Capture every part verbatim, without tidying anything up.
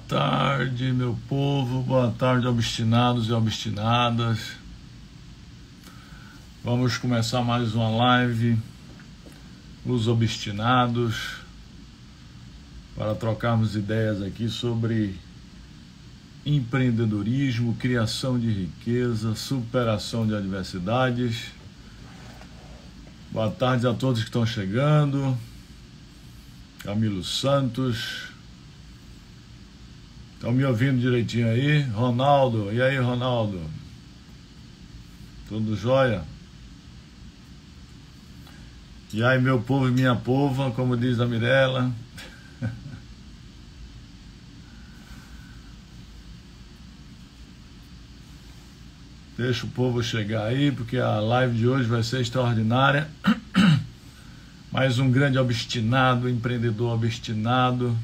tarde, meu povo, boa tarde, obstinados e obstinadas. Vamos começar mais uma live, os obstinados, para trocarmos ideias aqui sobre empreendedorismo, criação de riqueza, superação de adversidades. Boa tarde a todos que estão chegando. Camilo Santos. Estão me ouvindo direitinho aí? Ronaldo, e aí, Ronaldo? Tudo jóia? E aí, meu povo e minha pova, como diz a Mirella. Deixa o povo chegar aí, porque a live de hoje vai ser extraordinária. Mais um grande obstinado, empreendedor obstinado.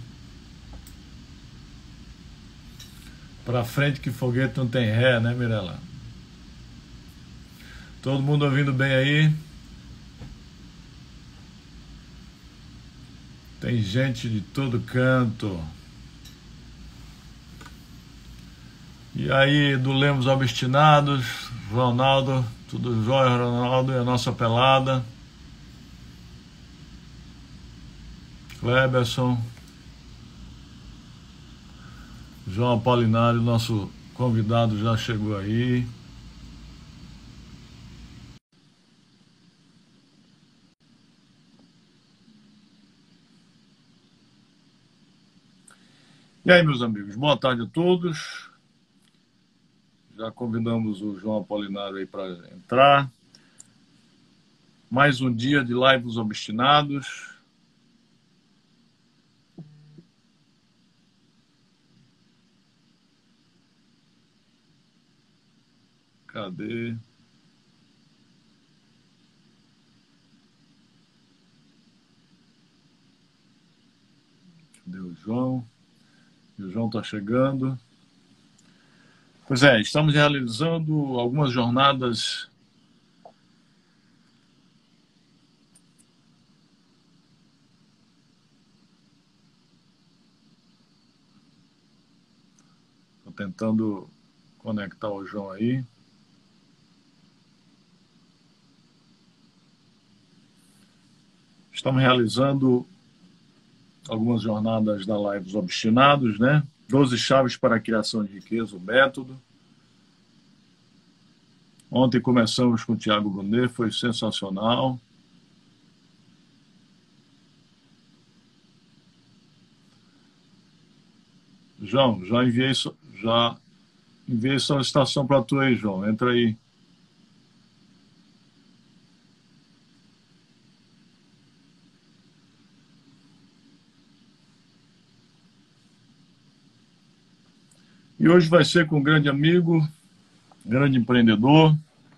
Pra frente que foguete não tem ré, né, Mirella? Todo mundo ouvindo bem aí? Tem gente de todo canto. E aí, do Lemos Obstinados, Ronaldo, tudo jóia, Ronaldo, e a nossa pelada. Kleberson. João Apolinário, nosso convidado, já chegou aí. E aí, meus amigos, boa tarde a todos. Já convidamos o João Apolinário aí para entrar. Mais um dia de lives obstinados. Cadê? Cadê o João? O João está chegando. Pois é, estamos realizando algumas jornadas Estou tentando conectar o João aí. Estamos realizando algumas jornadas da Live dos Obstinados, né? doze chaves para a criação de riqueza, o método. Ontem começamos com o Tiago Brunet, foi sensacional. João, já enviei, já enviei solicitação para tu aí, João. Entra aí. E hoje vai ser com um grande amigo, grande empreendedor,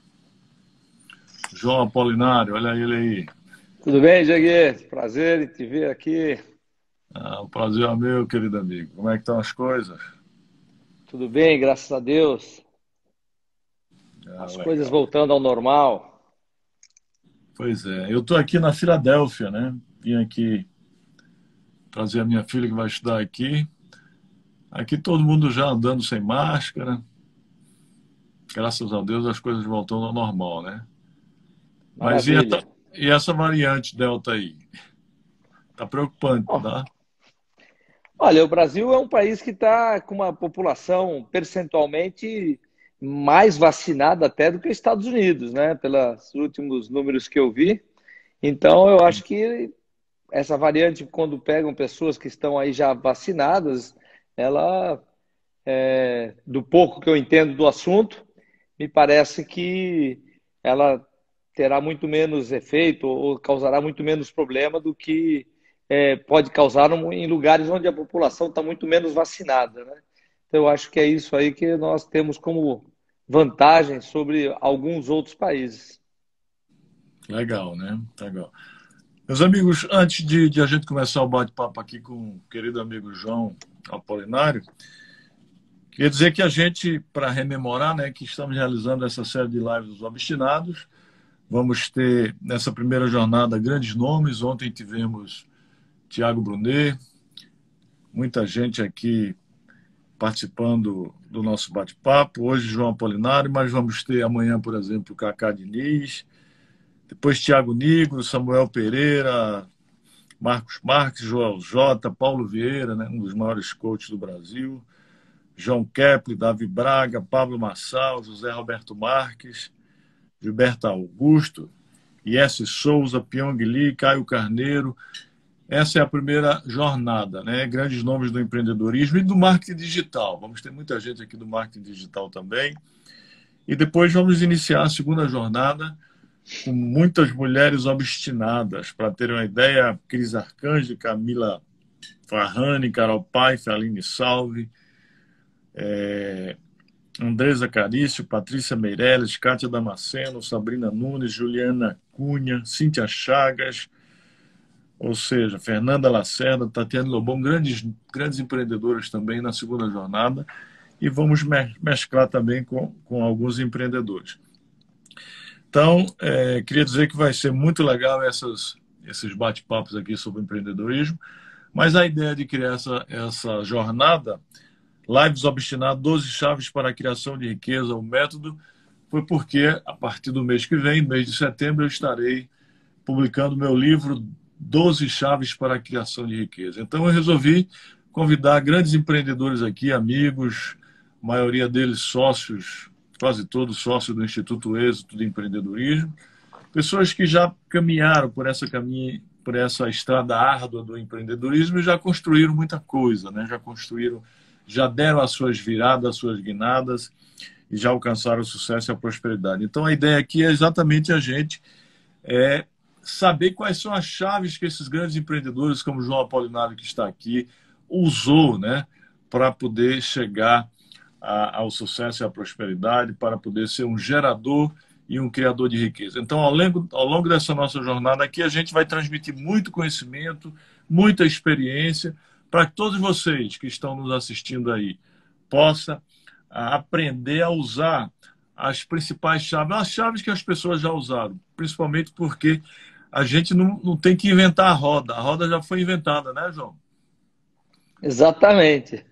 João Apolinário. Olha ele aí. Tudo bem, Jaguete? Prazer em te ver aqui. Ah, o prazer é meu, querido amigo. Como é que estão as coisas? Tudo bem, graças a Deus. Ah, As legal. coisas voltando ao normal. Pois é, eu estou aqui na Filadélfia, né? Vim aqui trazer a minha filha que vai estudar aqui. Aqui todo mundo já andando sem máscara. Graças a Deus as coisas voltando ao normal, né? Mas e essa, Maravilha. e essa variante Delta aí? Tá preocupante, Bom, tá? olha, o Brasil é um país que está com uma população percentualmente mais vacinada até do que os Estados Unidos, né? Pelos últimos números que eu vi. Então, eu acho que essa variante, quando pegam pessoas que estão aí já vacinadas, ela, é, do pouco que eu entendo do assunto, me parece que ela terá muito menos efeito ou causará muito menos problema do que é, pode causar em lugares onde a população está muito menos vacinada, né? Então, eu acho que é isso aí que nós temos como vantagem sobre alguns outros países. Legal, né? Legal. Meus amigos, antes de, de a gente começar o bate-papo aqui com o querido amigo João Apolinário, queria dizer que a gente, para rememorar, né, que estamos realizando essa série de lives dos Obstinados, vamos ter nessa primeira jornada grandes nomes. Ontem tivemos Tiago Brunet, muita gente aqui participando do nosso bate-papo. Hoje, João Apolinário, mas vamos ter amanhã, por exemplo, o Cacá Diniz, depois Tiago Nigro, Samuel Pereira, Marcos Marques, Joel J, Paulo Vieira, né, um dos maiores coaches do Brasil, João Kepler, Davi Braga, Pablo Marçal, José Roberto Marques, Gilberto Augusto, Iesse Souza, Pyong Lee, Caio Carneiro. Essa é a primeira jornada, né? Grandes nomes do empreendedorismo e do marketing digital. Vamos ter muita gente aqui do marketing digital também. E depois vamos iniciar a segunda jornada com muitas mulheres obstinadas. Para terem uma ideia, Cris Arcanjo, Camila Farrani, Carol Paife, Aline Salve, é, Andresa Carício, Patrícia Meirelles, Kátia Damasceno, Sabrina Nunes, Juliana Cunha, Cíntia Chagas, ou seja, Fernanda Lacerda, Tatiana Lobão, grandes, grandes empreendedoras também na segunda jornada, e vamos mesclar também com, com alguns empreendedores. Então, é, queria dizer que vai ser muito legal essas, esses bate-papos aqui sobre empreendedorismo, mas a ideia de criar essa, essa jornada, Lives Obstinado, doze chaves para a criação de riqueza, o método, foi porque a partir do mês que vem, mês de setembro, eu estarei publicando meu livro doze chaves para a criação de riqueza. Então eu resolvi convidar grandes empreendedores aqui, amigos, a maioria deles sócios, quase todos sócios do Instituto Êxito de Empreendedorismo, pessoas que já caminharam por essa, caminha, por essa estrada árdua do empreendedorismo e já construíram muita coisa, né? Já construíram, já deram as suas viradas, as suas guinadas e já alcançaram o sucesso e a prosperidade. Então a ideia aqui é exatamente a gente é, saber quais são as chaves que esses grandes empreendedores, como o João Apolinário, que está aqui, usou, né, para poder chegar a, ao sucesso e à prosperidade, para poder ser um gerador e um criador de riqueza. Então, ao longo, ao longo dessa nossa jornada aqui, a gente vai transmitir muito conhecimento, muita experiência, para que todos vocês que estão nos assistindo aí possam aprender a usar as principais chaves, as chaves que as pessoas já usaram, principalmente porque a gente não, não tem que inventar a roda. A roda já foi inventada, né, João? Exatamente.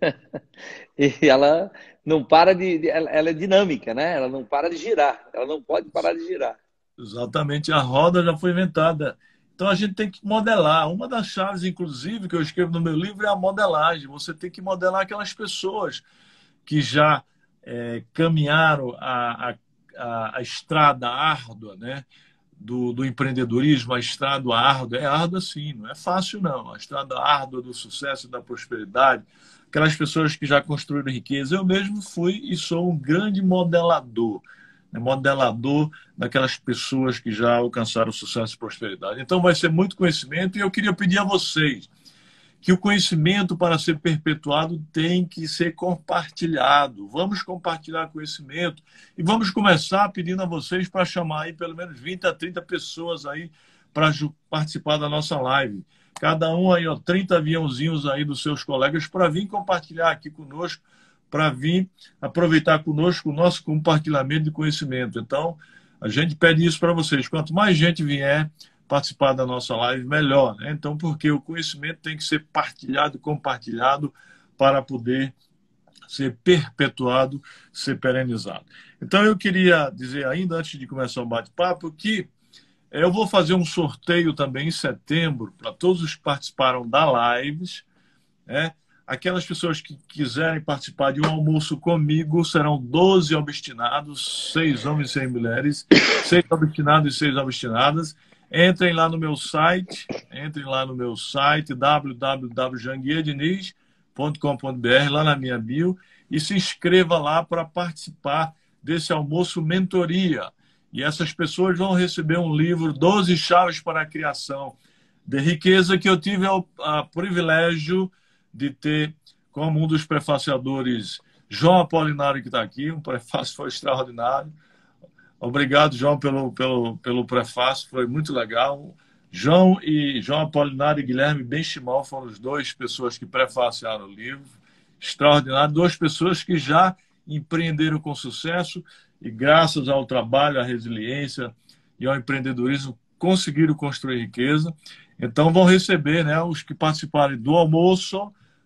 E ela não para de... Ela é dinâmica, né? Ela não para de girar. Ela não pode parar de girar. Exatamente. A roda já foi inventada. Então a gente tem que modelar. Uma das chaves, inclusive, que eu escrevo no meu livro é a modelagem. Você tem que modelar aquelas pessoas que já é, caminharam a, a, a estrada árdua, né? Do, do empreendedorismo, a estrada árdua, é árdua sim, não é fácil não, a estrada árdua do sucesso e da prosperidade, aquelas pessoas que já construíram riqueza. Eu mesmo fui e sou um grande modelador, né? Modelador daquelas pessoas que já alcançaram sucesso e prosperidade. Então vai ser muito conhecimento e eu queria pedir a vocês que o conhecimento, para ser perpetuado, tem que ser compartilhado. Vamos compartilhar conhecimento e vamos começar pedindo a vocês para chamar aí pelo menos vinte a trinta pessoas aí para participar da nossa live. Cada um aí, ó, trinta aviãozinhos aí dos seus colegas para vir compartilhar aqui conosco, para vir aproveitar conosco o nosso compartilhamento de conhecimento. Então, a gente pede isso para vocês. Quanto mais gente vier participar da nossa live, melhor, né? Então, porque o conhecimento tem que ser partilhado, compartilhado para poder ser perpetuado, ser perenizado. Então, eu queria dizer ainda, antes de começar o bate-papo, que eu vou fazer um sorteio também em setembro para todos os que participaram da lives, né? Aquelas pessoas que quiserem participar de um almoço comigo serão doze obstinados, seis homens e seis mulheres, seis obstinados e seis obstinadas. Entrem lá no meu site, entrem lá no meu site, w w w ponto janguier diniz ponto com ponto b r, lá na minha bio, e se inscreva lá para participar desse almoço mentoria. E essas pessoas vão receber um livro, doze chaves para a criação de riqueza, que eu tive o privilégio de ter como um dos prefaciadores, João Apolinário, que está aqui. Um prefácio foi extraordinário. Obrigado, João, pelo, pelo, pelo prefácio, foi muito legal. João e João Apolinário e Guilherme Benchimol foram as duas pessoas que prefaciaram o livro. Extraordinário, duas pessoas que já empreenderam com sucesso e, graças ao trabalho, à resiliência e ao empreendedorismo, conseguiram construir riqueza. Então, vão receber, né, os que participarem do almoço,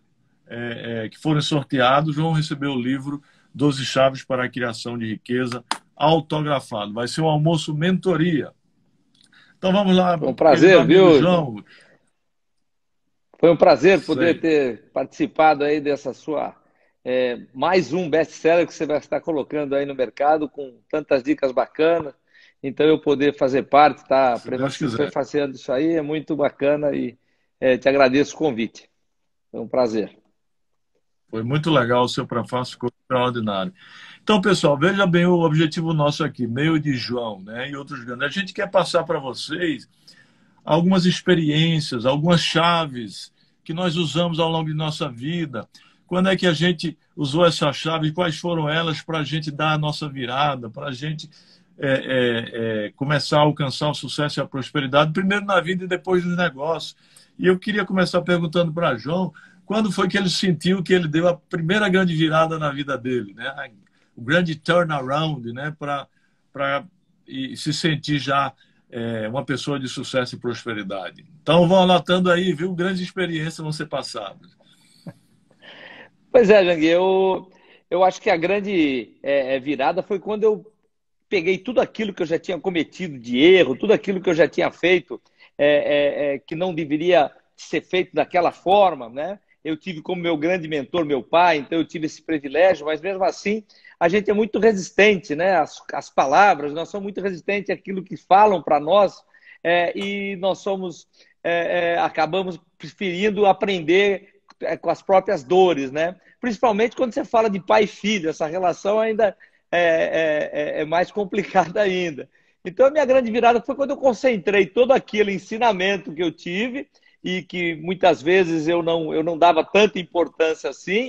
é, é, que forem sorteados vão receber o livro doze Chaves para a Criação de Riqueza, autografado. Vai ser um almoço mentoria. Então vamos lá, Foi um querido prazer, amigo viu, João? João. Foi um prazer poder Sei. ter participado aí dessa sua é, mais um best-seller que você vai estar colocando aí no mercado com tantas dicas bacanas. Então eu poder fazer parte, tá Se Deus quiser. prefaciando isso aí é muito bacana e é, te agradeço o convite. Foi um prazer. Foi muito legal o seu prefácio, ficou extraordinário. Então, pessoal, veja bem o objetivo nosso aqui, meio de João, né, e outros grandes. A gente quer passar para vocês algumas experiências, algumas chaves que nós usamos ao longo de nossa vida. Quando é que a gente usou essa chave? Quais foram elas para a gente dar a nossa virada, para a gente é, é, é, começar a alcançar o sucesso e a prosperidade, primeiro na vida e depois nos negócios. E eu queria começar perguntando para João, quando foi que ele sentiu que ele deu a primeira grande virada na vida dele, né? O grande turnaround, né? Para se sentir já é, uma pessoa de sucesso e prosperidade. Então vão anotando aí, viu? Grandes experiências vão ser passadas. Pois é, Jangue, eu, eu acho que a grande é, virada foi quando eu peguei tudo aquilo que eu já tinha cometido de erro, tudo aquilo que eu já tinha feito é, é, é, que não deveria ser feito daquela forma, né? Eu tive como meu grande mentor meu pai, então eu tive esse privilégio, mas mesmo assim a gente é muito resistente, né? As, as palavras, nós somos muito resistentes àquilo que falam para nós é, e nós somos, é, é, acabamos preferindo aprender com as próprias dores, né? Principalmente quando você fala de pai e filho, essa relação ainda é, é, é mais complicada ainda. Então a minha grande virada foi quando eu concentrei todo aquele ensinamento que eu tive e que muitas vezes eu não, eu não dava tanta importância assim,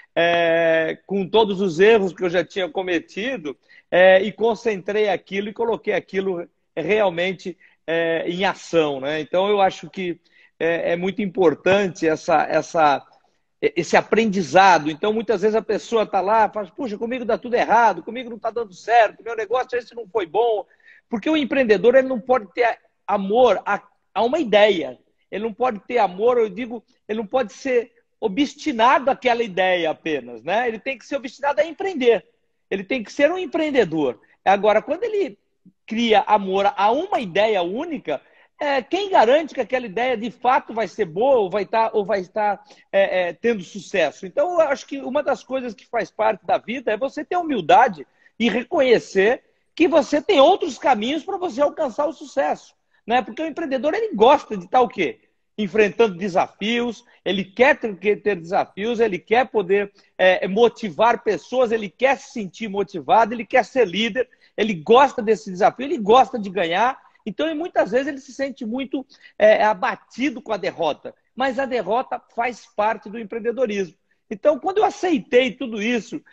é, com todos os erros que eu já tinha cometido, é, e concentrei aquilo e coloquei aquilo realmente é, em ação, né? Então eu acho que é, é muito importante essa, essa, esse aprendizado. Então muitas vezes a pessoa está lá e fala, puxa, comigo dá tudo errado, comigo não está dando certo, meu negócio esse não foi bom. Porque o empreendedor ele não pode ter amor a, a uma ideia. Ele não pode ter amor, eu digo, ele não pode ser obstinado àquela ideia apenas, né? Ele tem que ser obstinado a empreender. Ele tem que ser um empreendedor. Agora, quando ele cria amor a uma ideia única, é, quem garante que aquela ideia de fato vai ser boa ou vai estar, ou vai estar é, é, tendo sucesso? Então, eu acho que uma das coisas que faz parte da vida é você ter humildade e reconhecer que você tem outros caminhos para você alcançar o sucesso. Né? Porque o empreendedor ele gosta de estar o quê? Enfrentando desafios, ele quer ter, ter desafios, ele quer poder é, motivar pessoas, ele quer se sentir motivado, ele quer ser líder, ele gosta desse desafio, ele gosta de ganhar. Então, e muitas vezes ele se sente muito é, abatido com a derrota, mas a derrota faz parte do empreendedorismo. Então, quando eu aceitei tudo isso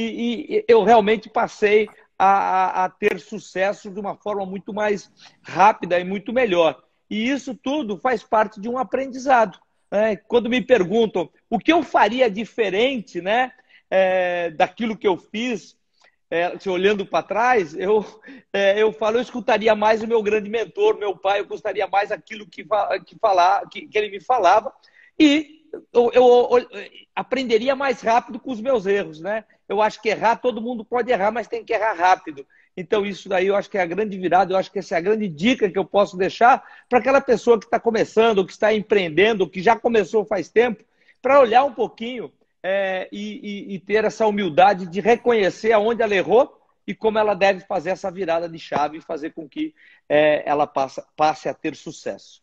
e, e eu realmente passei A, a ter sucesso de uma forma muito mais rápida e muito melhor. E isso tudo faz parte de um aprendizado. Né? Quando me perguntam o que eu faria diferente, né, é, daquilo que eu fiz, é, se olhando para trás, eu, é, eu falo, eu escutaria mais o meu grande mentor, meu pai, eu gostaria mais aquilo que, que, falar, que, que ele me falava e eu, eu, eu aprenderia mais rápido com os meus erros, né? Eu acho que errar, todo mundo pode errar, mas tem que errar rápido. Então, isso daí eu acho que é a grande virada, eu acho que essa é a grande dica que eu posso deixar para aquela pessoa que está começando, que está empreendendo, que já começou faz tempo, para olhar um pouquinho é, e, e, e ter essa humildade de reconhecer aonde ela errou e como ela deve fazer essa virada de chave e fazer com que é, ela passe, passe a ter sucesso.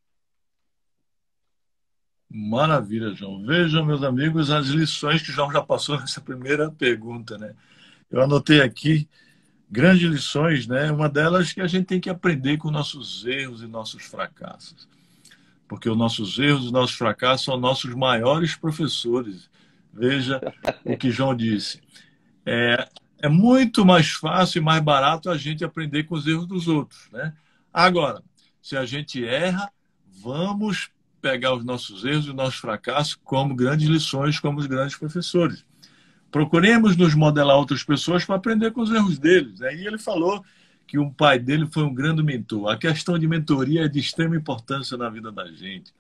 Maravilha, João. Vejam, meus amigos, as lições que o João já passou nessa primeira pergunta, né? Eu anotei aqui grandes lições, né? Uma delas que a gente tem que aprender com nossos erros e nossos fracassos. Porque os nossos erros e nossos fracassos são nossos maiores professores. Veja o que João disse. É, é muito mais fácil e mais barato a gente aprender com os erros dos outros, né? Agora, se a gente erra, vamos pegar os nossos erros e os nossos fracassos como grandes lições, como os grandes professores. Procuremos nos modelar outras pessoas para aprender com os erros deles. Aí ele falou que o pai dele foi um grande mentor. A questão de mentoria é de extrema importância na vida da gente.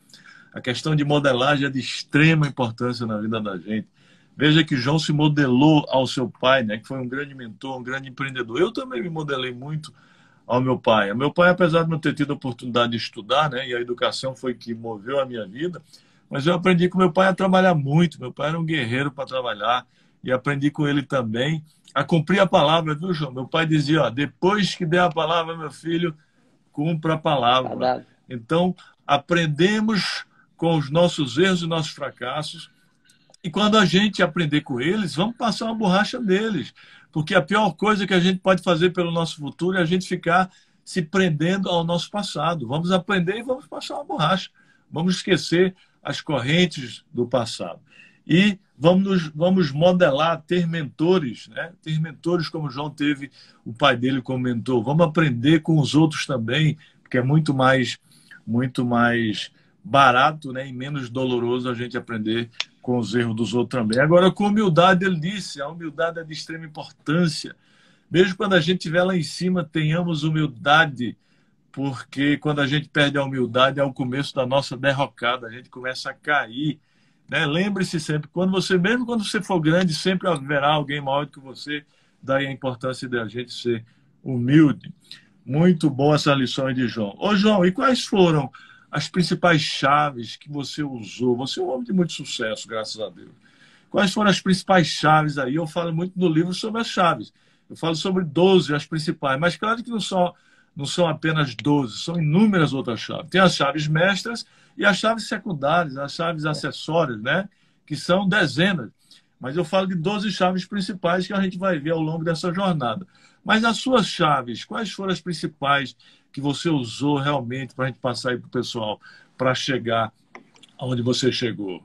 A questão de modelagem é de extrema importância na vida da gente. Veja que João se modelou ao seu pai, né, que foi um grande mentor, um grande empreendedor. Eu também me modelei muito ao meu pai. O meu pai, apesar de não ter tido a oportunidade de estudar, né, e a educação foi que moveu a minha vida, mas eu aprendi com meu pai a trabalhar muito. Meu pai era um guerreiro para trabalhar e aprendi com ele também a cumprir a palavra, viu, João? Meu pai dizia, ó, depois que der a palavra, meu filho, cumpra a palavra. Então, aprendemos com os nossos erros e nossos fracassos. E quando a gente aprender com eles, vamos passar uma borracha neles. Porque a pior coisa que a gente pode fazer pelo nosso futuro é a gente ficar se prendendo ao nosso passado. Vamos aprender e vamos passar uma borracha. Vamos esquecer as correntes do passado. E vamos, vamos modelar, ter mentores, né? Ter mentores como João teve o pai dele como mentor. Vamos aprender com os outros também, porque é muito mais, muito mais barato, né? E menos doloroso a gente aprender com os erros dos outros também. Agora, com humildade, ele disse, a humildade é de extrema importância. Mesmo quando a gente estiver lá em cima, tenhamos humildade, porque quando a gente perde a humildade é o começo da nossa derrocada, a gente começa a cair. Né? Lembre-se sempre, quando você, mesmo quando você for grande, sempre haverá alguém maior do que você, daí a importância de a gente ser humilde. Muito boa essa lição de João. Ô, João, e quais foram as principais chaves que você usou? Você é um homem de muito sucesso, graças a Deus. Quais foram as principais chaves aí? Eu falo muito no livro sobre as chaves. Eu falo sobre doze, as principais. Mas claro que não são, não são apenas doze, são inúmeras outras chaves. Tem as chaves mestras e as chaves secundárias, as chaves acessórias, né? Que são dezenas. Mas eu falo de doze chaves principais que a gente vai ver ao longo dessa jornada. Mas as suas chaves, quais foram as principais que você usou realmente para a gente passar aí para o pessoal, para chegar aonde você chegou?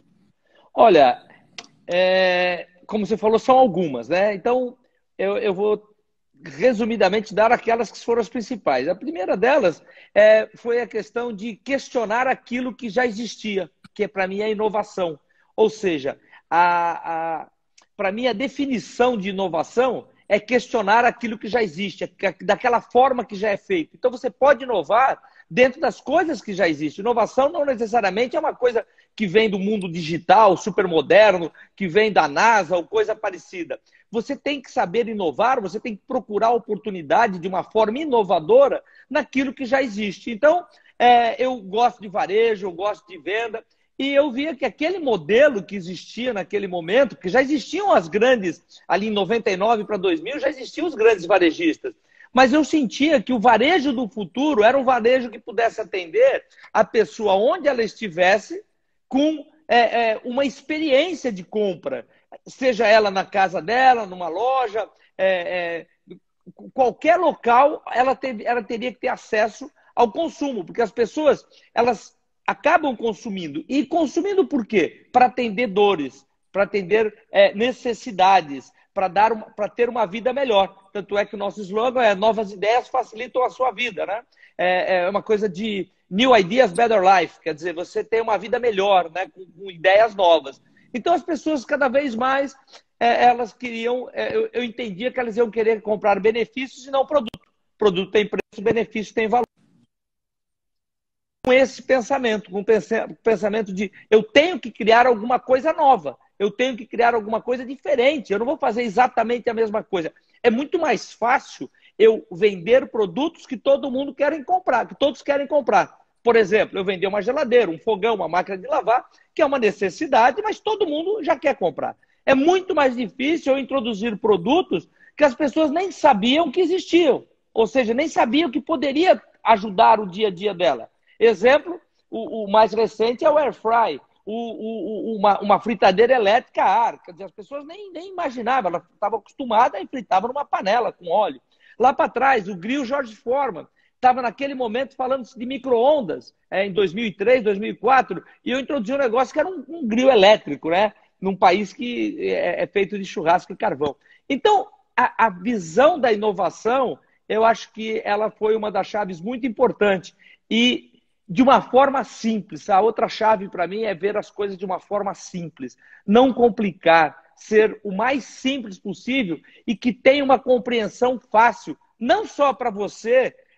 Olha, é, como você falou, são algumas, né? Então, eu, eu vou resumidamente dar aquelas que foram as principais. A primeira delas é, foi a questão de questionar aquilo que já existia, que para mim é inovação. Ou seja, a, a, para mim a definição de inovação é questionar aquilo que já existe, daquela forma que já é feito. Então você pode inovar dentro das coisas que já existem. Inovação não necessariamente é uma coisa que vem do mundo digital, supermoderno, que vem da NASA ou coisa parecida. Você tem que saber inovar, você tem que procurar oportunidade de uma forma inovadora naquilo que já existe. Então, é, eu gosto de varejo, eu gosto de venda, e eu via que aquele modelo que existia naquele momento, que já existiam as grandes, ali em noventa e nove para dois mil, já existiam os grandes varejistas. Mas eu sentia que o varejo do futuro era um varejo que pudesse atender a pessoa onde ela estivesse com é, é, uma experiência de compra. Seja ela na casa dela, numa loja, é, é, qualquer local, ela, teve, ela teria que ter acesso ao consumo. Porque as pessoas, elas acabam consumindo. E consumindo por quê? Para atender dores, para atender é, necessidades, para dar uma, para ter uma vida melhor. Tanto é que o nosso slogan é novas ideias facilitam a sua vida, né? É, é uma coisa de New Ideas, Better Life, quer dizer, você tem uma vida melhor, né? Com, com ideias novas. Então as pessoas cada vez mais, é, elas queriam, é, eu, eu entendia que elas iam querer comprar benefícios e não produto. Produto tem preço, benefício tem valor. Com esse pensamento, com o pensamento de eu tenho que criar alguma coisa nova, eu tenho que criar alguma coisa diferente, eu não vou fazer exatamente a mesma coisa. É muito mais fácil eu vender produtos que todo mundo quer comprar, que todos querem comprar. Por exemplo, eu vender uma geladeira, um fogão, uma máquina de lavar, que é uma necessidade, mas todo mundo já quer comprar. É muito mais difícil eu introduzir produtos que as pessoas nem sabiam que existiam, ou seja, nem sabiam que poderia ajudar o dia a dia dela. Exemplo, o, o mais recente é o Air Fry, o, o, uma, uma fritadeira elétrica a ar. Quer dizer, as pessoas nem, nem imaginavam, elas estavam acostumadas e fritavam numa panela com óleo. Lá para trás, o grill George Foreman estava naquele momento falando de micro-ondas, é, em dois mil e três, dois mil e quatro, e eu introduzi um negócio que era um, um grill elétrico, né? Num país que é, é feito de churrasco e carvão. Então, a, a visão da inovação, eu acho que ela foi uma das chaves muito importantes. E de uma forma simples. A outra chave para mim é ver as coisas de uma forma simples. Não complicar, ser o mais simples possível e que tenha uma compreensão fácil, não só para você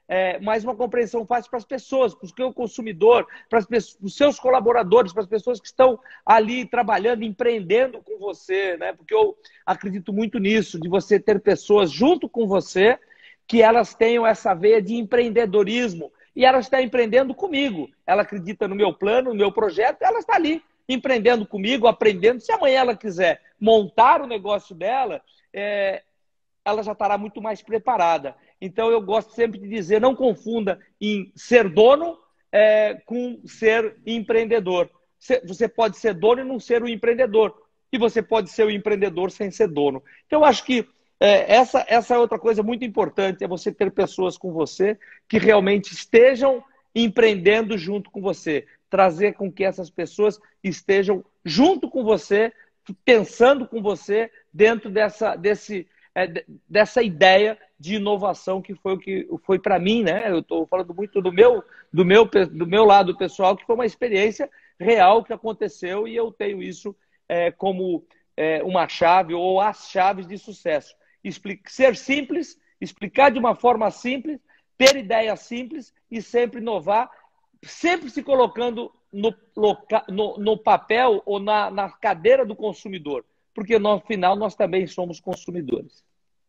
é, mas uma compreensão fácil para as pessoas, para o seu consumidor, para, as pessoas, para os seus colaboradores, para as pessoas que estão ali trabalhando, empreendendo com você, né? Porque eu acredito muito nisso, de você ter pessoas junto com você que elas tenham essa veia de empreendedorismo e ela está empreendendo comigo. Ela acredita no meu plano, no meu projeto, ela está ali empreendendo comigo, aprendendo. Se amanhã ela quiser montar o negócio dela, é, ela já estará muito mais preparada. Então, eu gosto sempre de dizer, não confunda em ser dono é, com ser empreendedor. Você pode ser dono e não ser um empreendedor. E você pode ser um empreendedor sem ser dono. Então, eu acho que é, essa, essa é outra coisa muito importante, é você ter pessoas com você que realmente estejam empreendendo junto com você. Trazer com que essas pessoas estejam junto com você, pensando com você dentro dessa, desse, é, dessa ideia de inovação que foi o que foi para mim, né? Eu estou falando muito do meu, do, meu, do meu lado pessoal, que foi uma experiência real que aconteceu e eu tenho isso é, como é, uma chave ou as chaves de sucesso. Explique, ser simples, explicar de uma forma simples, ter ideias simples e sempre inovar, sempre se colocando no, no, no papel ou na, na cadeira do consumidor, porque no final nós também somos consumidores.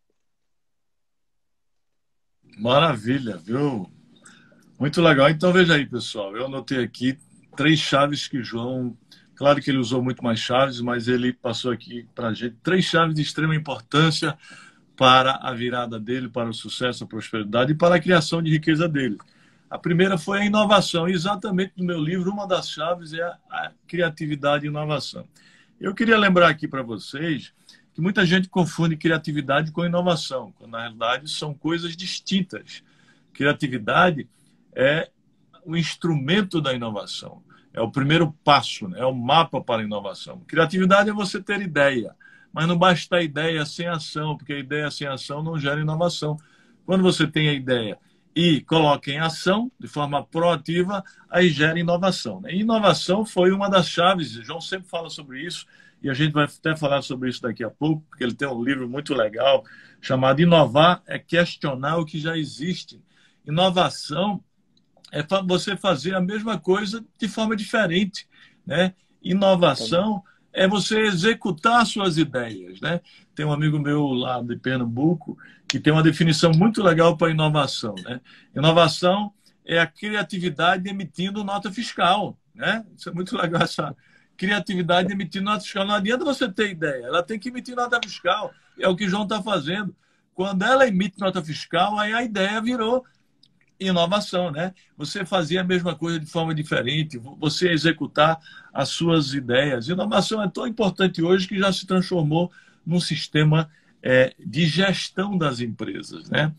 Maravilha, viu? Muito legal. Então veja aí, pessoal, eu anotei aqui três chaves que João, claro que ele usou muito mais chaves, mas ele passou aqui para a gente três chaves de extrema importância para a virada dele, para o sucesso, a prosperidade e para a criação de riqueza dele. A primeira foi a inovação. E exatamente no meu livro, uma das chaves é a criatividade e inovação. Eu queria lembrar aqui para vocês que muita gente confunde criatividade com inovação, quando na realidade são coisas distintas. Criatividade é o instrumento da inovação, é o primeiro passo, né? É o mapa para a inovação. Criatividade é você ter ideia, mas não basta a ideia sem ação, porque a ideia sem ação não gera inovação. Quando você tem a ideia e coloca em ação, de forma proativa, aí gera inovação. E inovação foi uma das chaves, João sempre fala sobre isso, e a gente vai até falar sobre isso daqui a pouco, porque ele tem um livro muito legal, chamado Inovar é Questionar o que já existe. Inovação é você fazer a mesma coisa de forma diferente, né? Inovação é você executar suas ideias, né? Tem um amigo meu lá de Pernambuco que tem uma definição muito legal para inovação, né? Inovação é a criatividade emitindo nota fiscal, né? Isso é muito legal, essa criatividade emitindo nota fiscal. Não adianta você ter ideia, ela tem que emitir nota fiscal. É o que o João está fazendo. Quando ela emite nota fiscal, aí a ideia virou inovação, né? Você fazia a mesma coisa de forma diferente, você executar as suas ideias. Inovação é tão importante hoje que já se transformou num sistema é, de gestão das empresas, né?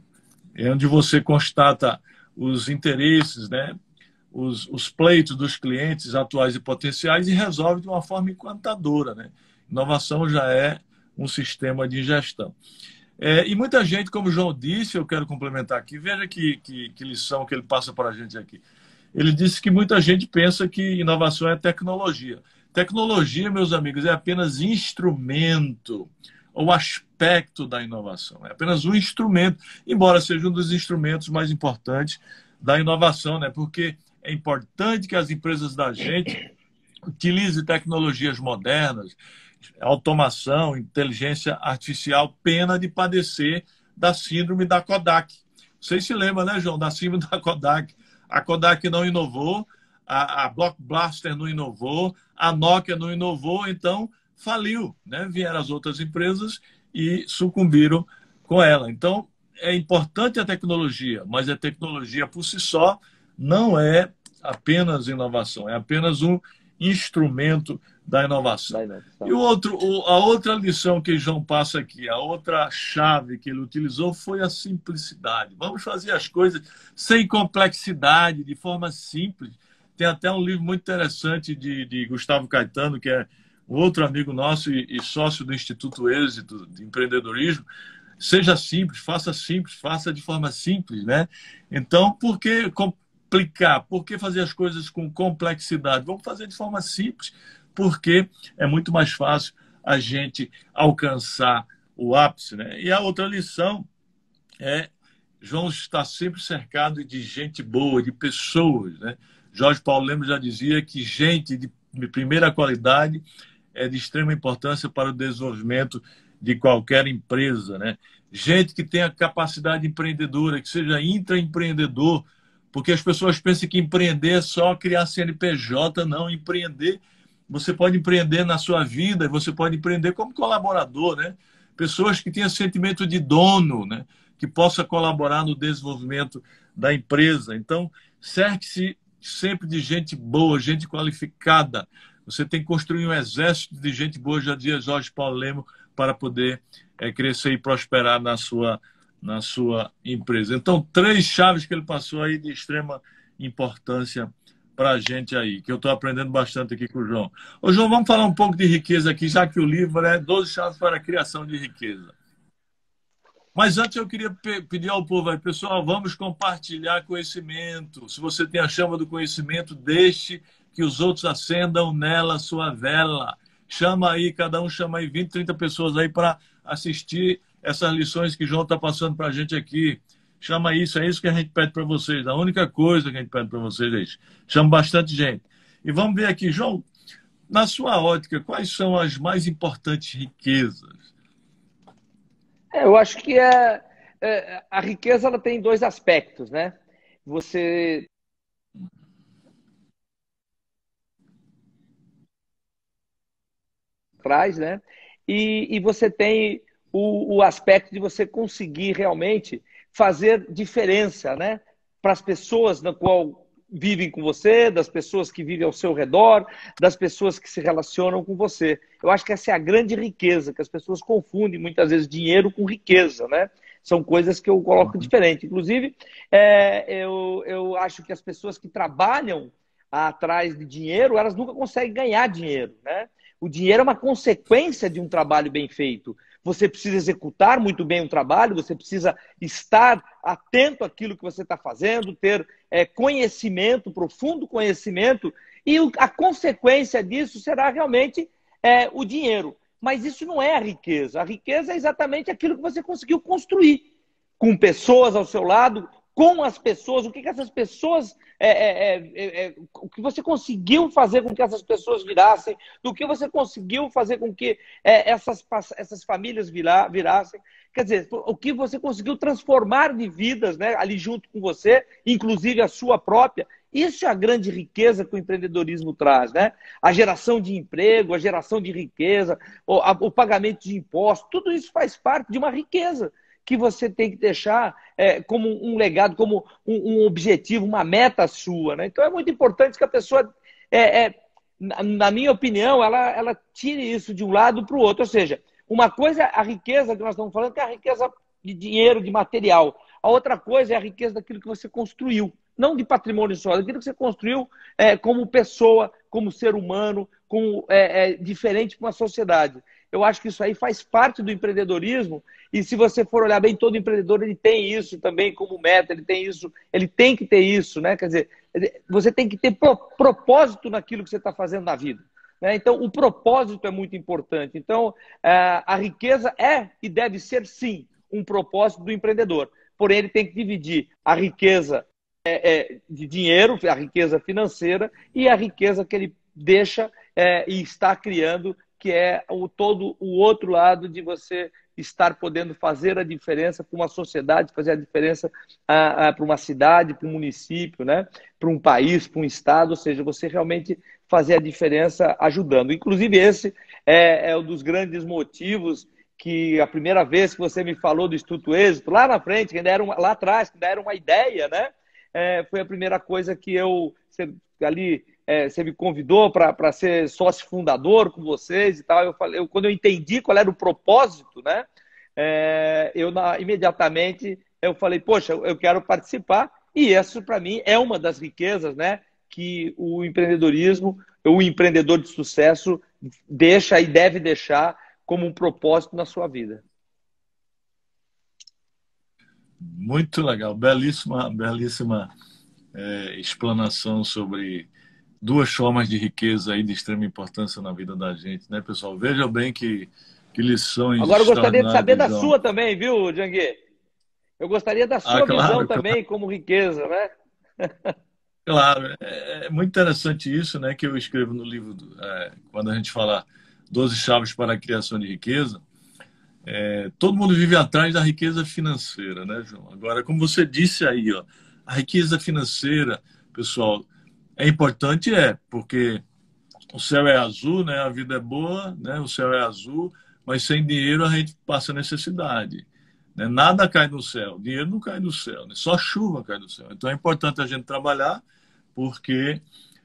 É onde você constata os interesses, né? Os, os pleitos dos clientes atuais e potenciais e resolve de uma forma encantadora, né? Inovação já é um sistema de gestão. É, e muita gente, como o João disse, eu quero complementar aqui, veja que, que, que lição que ele passa para a gente aqui. Ele disse que muita gente pensa que inovação é tecnologia. Tecnologia, meus amigos, é apenas instrumento ou aspecto da inovação. É apenas um instrumento, embora seja um dos instrumentos mais importantes da inovação, né? Porque é importante que as empresas da gente utilizem tecnologias modernas, automação, inteligência artificial, pena de padecer da síndrome da Kodak. Vocês se lembram, né, João, da síndrome da Kodak? A Kodak não inovou, a, a Blockbuster não inovou, a Nokia não inovou, então faliu, né? Vieram as outras empresas e sucumbiram com ela. Então, é importante a tecnologia, mas a tecnologia por si só não é apenas inovação, é apenas um instrumento da inovação. Da inovação. E o outro, a outra lição que João passa aqui, a outra chave que ele utilizou foi a simplicidade. Vamos fazer as coisas sem complexidade, de forma simples. Tem até um livro muito interessante de, de Gustavo Caetano, que é outro amigo nosso e, e sócio do Instituto Êxito de Empreendedorismo. Seja simples, faça simples, faça de forma simples, né? Então, por que complicar? Por que fazer as coisas com complexidade? Vamos fazer de forma simples, porque é muito mais fácil a gente alcançar o ápice, né? E a outra lição é João está sempre cercado de gente boa, de pessoas, né? Jorge Paulo Lemos já dizia que gente de primeira qualidade é de extrema importância para o desenvolvimento de qualquer empresa, né? Gente que tenha capacidade empreendedora, que seja intraempreendedor, porque as pessoas pensam que empreender é só criar C N P J, não. Empreender, você pode empreender na sua vida, você pode empreender como colaborador, né? Pessoas que tenham sentimento de dono, né? Que possa colaborar no desenvolvimento da empresa. Então, cerque-se sempre de gente boa, gente qualificada. Você tem que construir um exército de gente boa, já dizia Jorge Paulo Lemos, para poder é, crescer e prosperar na sua, na sua empresa. Então, três chaves que ele passou aí de extrema importância para a gente aí, que eu estou aprendendo bastante aqui com o João. Ô, João, vamos falar um pouco de riqueza aqui, já que o livro é doze chaves para a criação de riqueza. Mas antes eu queria pedir ao povo aí, pessoal, vamos compartilhar conhecimento. Se você tem a chama do conhecimento, deixe que os outros acendam nela a sua vela. Chama aí, cada um chama aí vinte, trinta pessoas aí para assistir essas lições que o João está passando para a gente aqui. Chama isso, é isso que a gente pede para vocês. A única coisa que a gente pede para vocês é isso. Chama bastante gente. E vamos ver aqui, João, na sua ótica, quais são as mais importantes riquezas? É, eu acho que é, é, a riqueza ela tem dois aspectos, né? Você traz, né? E, e você tem o, o aspecto de você conseguir realmente fazer diferença, né? Para as pessoas na qual vivem com você, das pessoas que vivem ao seu redor, das pessoas que se relacionam com você. Eu acho que essa é a grande riqueza, que as pessoas confundem muitas vezes dinheiro com riqueza, né? São coisas que eu coloco diferente. Inclusive, é, eu, eu acho que as pessoas que trabalham atrás de dinheiro, elas nunca conseguem ganhar dinheiro, né? O dinheiro é uma consequência de um trabalho bem feito. Você precisa executar muito bem o trabalho, você precisa estar atento àquilo que você está fazendo, ter é, conhecimento, profundo conhecimento, e a consequência disso será realmente é, o dinheiro. Mas isso não é a riqueza. A riqueza é exatamente aquilo que você conseguiu construir, com pessoas ao seu lado, com as pessoas, o que, que essas pessoas, é, é, é, é, o que você conseguiu fazer com que essas pessoas virassem, do que você conseguiu fazer com que é, essas, essas famílias vira, virassem. Quer dizer, o que você conseguiu transformar de vidas, né, ali junto com você, inclusive a sua própria. Isso é a grande riqueza que o empreendedorismo traz, né? A geração de emprego, a geração de riqueza, o, a, o pagamento de impostos, tudo isso faz parte de uma riqueza que você tem que deixar é, como um legado, como um, um objetivo, uma meta sua, né? Então é muito importante que a pessoa, é, é, na, na minha opinião, ela, ela tire isso de um lado para o outro. Ou seja, uma coisa é a riqueza que nós estamos falando, que é a riqueza de dinheiro, de material. A outra coisa é a riqueza daquilo que você construiu, não de patrimônio só, daquilo que você construiu é, como pessoa, como ser humano, como é, é, diferente para uma sociedade. Eu acho que isso aí faz parte do empreendedorismo, e se você for olhar bem, todo empreendedor ele tem isso também como meta, ele tem isso, ele tem que ter isso, né? Quer dizer, você tem que ter pro, propósito naquilo que você está fazendo na vida, né? Então, o propósito é muito importante. Então, a riqueza é e deve ser, sim, um propósito do empreendedor. Porém, ele tem que dividir a riqueza é, é, de dinheiro, a riqueza financeira, e a riqueza que ele deixa é, e está criando, que é o todo o outro lado de você estar podendo fazer a diferença para uma sociedade, fazer a diferença ah, ah, para uma cidade, para um município, né? Para um país, para um estado, ou seja, você realmente fazer a diferença ajudando. Inclusive, esse é, é um dos grandes motivos que a primeira vez que você me falou do Instituto Êxito, lá na frente, que ainda era uma, lá atrás, que ainda era uma ideia, né? É, foi a primeira coisa que eu ali... É, você me convidou para ser sócio fundador com vocês e tal. Eu falei, eu, quando eu entendi qual era o propósito, né? É, eu na, imediatamente eu falei, poxa, eu quero participar. E isso para mim é uma das riquezas, né? Que o empreendedorismo, o empreendedor de sucesso deixa e deve deixar como um propósito na sua vida. Muito legal, belíssima, belíssima é, explanação sobre duas formas de riqueza aí de extrema importância na vida da gente, né, pessoal? Veja bem que, que lições Agora eu gostaria de saber da João. sua também, viu, Janguê? Eu gostaria da Ah, sua visão claro, claro. também como riqueza, né? Claro, é, é muito interessante isso, né, que eu escrevo no livro, do- é, quando a gente fala doze chaves para a criação de riqueza. É, todo mundo vive atrás da riqueza financeira, né, João? Agora, como você disse aí, ó, a riqueza financeira, pessoal, é importante, é, porque o céu é azul, né, a vida é boa, né, o céu é azul, mas sem dinheiro a gente passa necessidade. Né? Nada cai do céu, dinheiro não cai do céu, né? Só chuva cai do céu. Então é importante a gente trabalhar, porque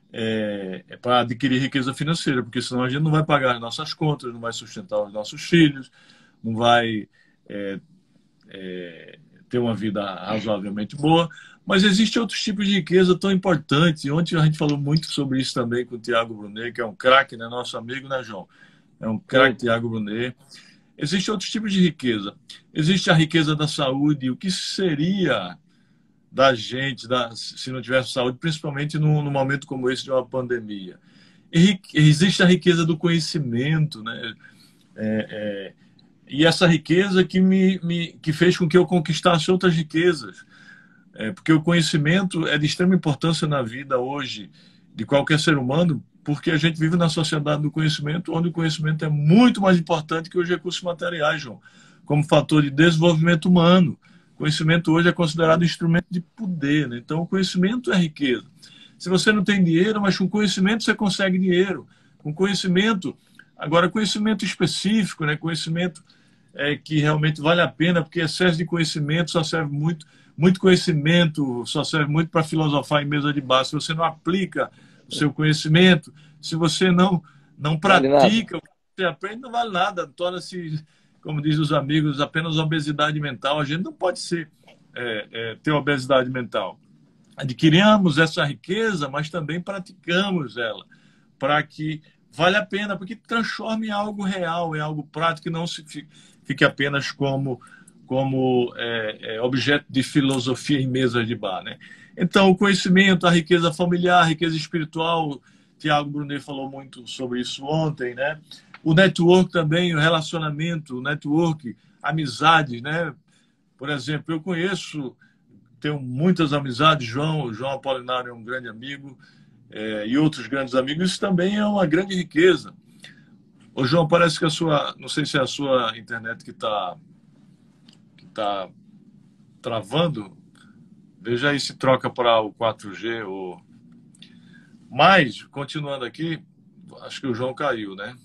é, é para adquirir riqueza financeira, porque senão a gente não vai pagar as nossas contas, não vai sustentar os nossos filhos, não vai é, é, ter uma vida razoavelmente boa. Mas existem outros tipos de riqueza tão importantes. Ontem a gente falou muito sobre isso também com o Tiago Brunet, que é um craque, né? Nosso amigo, né, João? É um craque, Sim. Tiago Brunet. Existem outros tipos de riqueza. Existe a riqueza da saúde. O que seria da gente, da, se não tivesse saúde, principalmente num, num momento como esse de uma pandemia? E existe a riqueza do conhecimento, né? É, é, e essa riqueza que me, me que fez com que eu conquistasse outras riquezas, é, porque o conhecimento é de extrema importância na vida hoje de qualquer ser humano, porque a gente vive na sociedade do conhecimento, onde o conhecimento é muito mais importante que os recursos materiais, João, como fator de desenvolvimento humano. O conhecimento hoje é considerado instrumento de poder, né? Então o conhecimento é riqueza. Se você não tem dinheiro, mas com conhecimento você consegue dinheiro. Com conhecimento, agora conhecimento específico, né? Conhecimento é, que realmente vale a pena, porque excesso de conhecimento só serve muito, muito conhecimento só serve muito para filosofar em mesa de bar. Se você não aplica o seu conhecimento, se você não, não Vale nada. pratica o que você aprende, não vale nada. Torna-se, como dizem os amigos, apenas obesidade mental. A gente não pode ser, é, é, ter obesidade mental. Adquirimos essa riqueza, mas também praticamos ela, para que vale a pena, porque transforma em algo real, em algo prático, e não se fique apenas como, como é, é, objeto de filosofia em mesas de bar. Né? Então, o conhecimento, a riqueza familiar, a riqueza espiritual, Tiago Brunet falou muito sobre isso ontem, né? O network também, o relacionamento, o network, amizades, né? Por exemplo, eu conheço, tenho muitas amizades, João, João Apolinário é um grande amigo, é, e outros grandes amigos, isso também é uma grande riqueza. Ô, João, parece que a sua, não sei se é a sua internet que está que tá travando, veja aí se troca para o quatro G ou... Mas, continuando aqui, acho que o João caiu, né?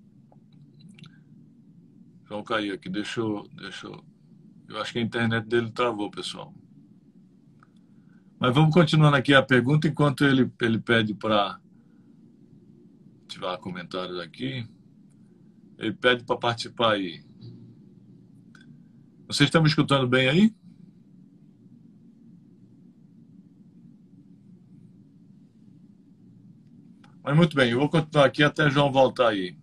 João caiu aqui, deixa eu, deixa eu... Eu acho que a internet dele travou, pessoal. Mas vamos continuando aqui a pergunta, enquanto ele, ele pede para ativar comentários aqui. Ele pede para participar aí. Vocês estão me escutando bem aí? Mas muito bem, eu vou continuar aqui até João voltar aí.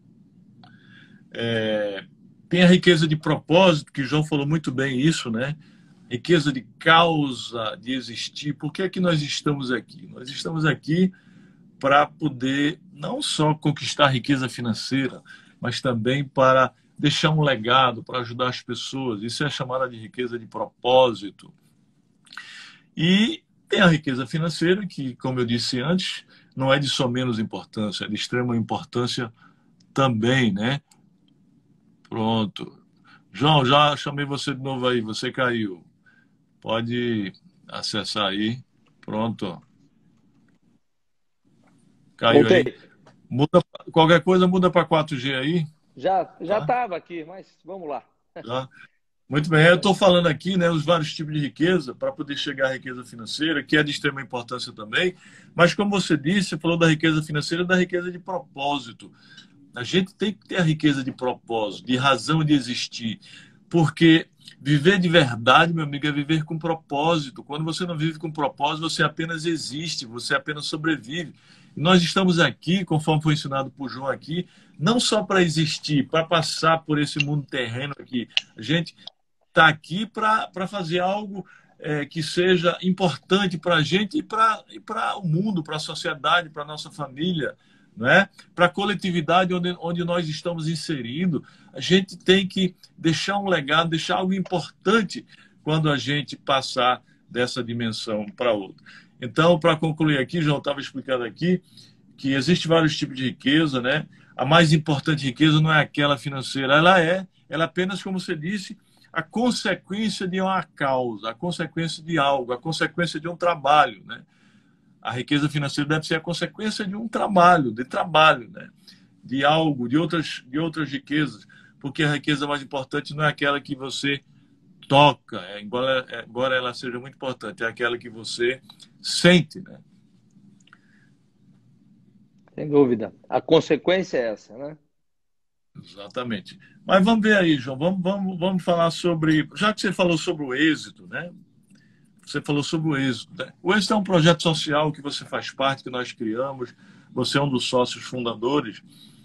É, tem a riqueza de propósito, que João falou muito bem isso, né? Riqueza de causa, de existir. Por que é que nós estamos aqui? Nós estamos aqui para poder não só conquistar riqueza financeira, mas também para deixar um legado, para ajudar as pessoas. Isso é chamada de riqueza de propósito. E tem a riqueza financeira, que, como eu disse antes, não é de só menos importância, é de extrema importância também, né? Pronto. João, já chamei você de novo aí, você caiu. Pode acessar aí. Pronto. Caiu Voltei. aí. Muda, qualquer coisa muda para quatro G aí, Já já tá? estava aqui, mas vamos lá. Tá? Muito bem, eu estou falando aqui, né, os vários tipos de riqueza para poder chegar à riqueza financeira, que é de extrema importância também. Mas como você disse, você falou da riqueza financeira, da riqueza de propósito. A gente tem que ter a riqueza de propósito, de razão de existir. Porque viver de verdade, meu amigo, é viver com propósito. Quando você não vive com propósito, você apenas existe, você apenas sobrevive. E nós estamos aqui, conforme foi ensinado por João aqui, não só para existir, para passar por esse mundo terreno aqui. A gente está aqui para fazer algo é, que seja importante para a gente e para o mundo, para a sociedade, para a nossa família, não é? Para a coletividade onde, onde nós estamos inserindo. A gente tem que deixar um legado, deixar algo importante quando a gente passar dessa dimensão para outra. Então, para concluir aqui, João estava explicando aqui que existem vários tipos de riqueza, né? A mais importante riqueza não é aquela financeira, ela é, ela é apenas, como você disse, a consequência de uma causa, a consequência de algo, a consequência de um trabalho, né? A riqueza financeira deve ser a consequência de um trabalho, de trabalho, né? De algo, de outras, de outras riquezas, porque a riqueza mais importante não é aquela que você toca, é, embora, é, embora ela seja muito importante, é aquela que você sente, né? Sem dúvida. A consequência é essa, né? Exatamente. Mas vamos ver aí, João, vamos, vamos, vamos falar sobre, já que você falou sobre o êxito, né? Você falou sobre o êxito, né? O êxito é um projeto social que você faz parte, que nós criamos, você é um dos sócios fundadores.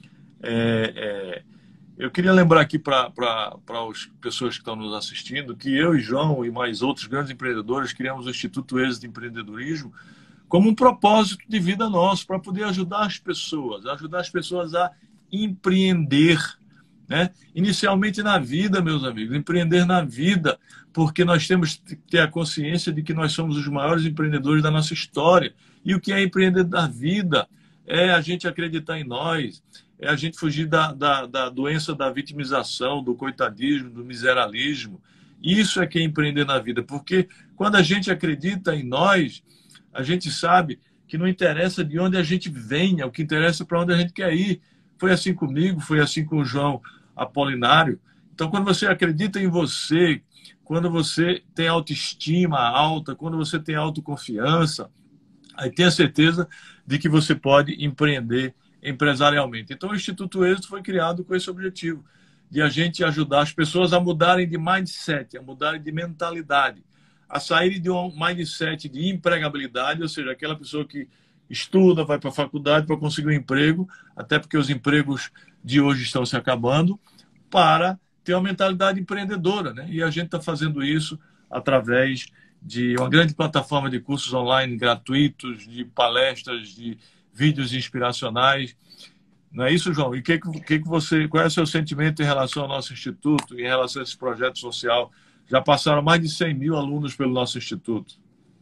É, é, eu queria lembrar aqui para as pessoas que estão nos assistindo que eu e João e mais outros grandes empreendedores criamos o Instituto Êxito Empreendedorismo como um propósito de vida nosso, para poder ajudar as pessoas, ajudar as pessoas a empreender, né? Inicialmente na vida, meus amigos, empreender na vida, porque nós temos que ter a consciência de que nós somos os maiores empreendedores da nossa história. E o que é empreender na vida? É a gente acreditar em nós, é a gente fugir da, da, da doença da vitimização, do coitadismo, do miseralismo. Isso é que é empreender na vida, porque quando a gente acredita em nós, a gente sabe que não interessa de onde a gente venha, o que interessa é para onde a gente quer ir. Foi assim comigo, foi assim com o João Apolinário. Então, quando você acredita em você, quando você tem autoestima alta, quando você tem autoconfiança, aí tenha certeza de que você pode empreender empresarialmente. Então, o Instituto Êxito foi criado com esse objetivo, de a gente ajudar as pessoas a mudarem de mindset, a mudarem de mentalidade, a saírem de um mindset de empregabilidade, ou seja, aquela pessoa que estuda, vai para a faculdade para conseguir um emprego, até porque os empregos de hoje estão se acabando, para ter uma mentalidade empreendedora, né? E a gente está fazendo isso através de uma grande plataforma de cursos online gratuitos, de palestras, de vídeos inspiracionais. Não é isso, João? E que, que, que você, qual é o seu sentimento em relação ao nosso instituto, em relação a esse projeto social? Já passaram mais de cem mil alunos pelo nosso instituto.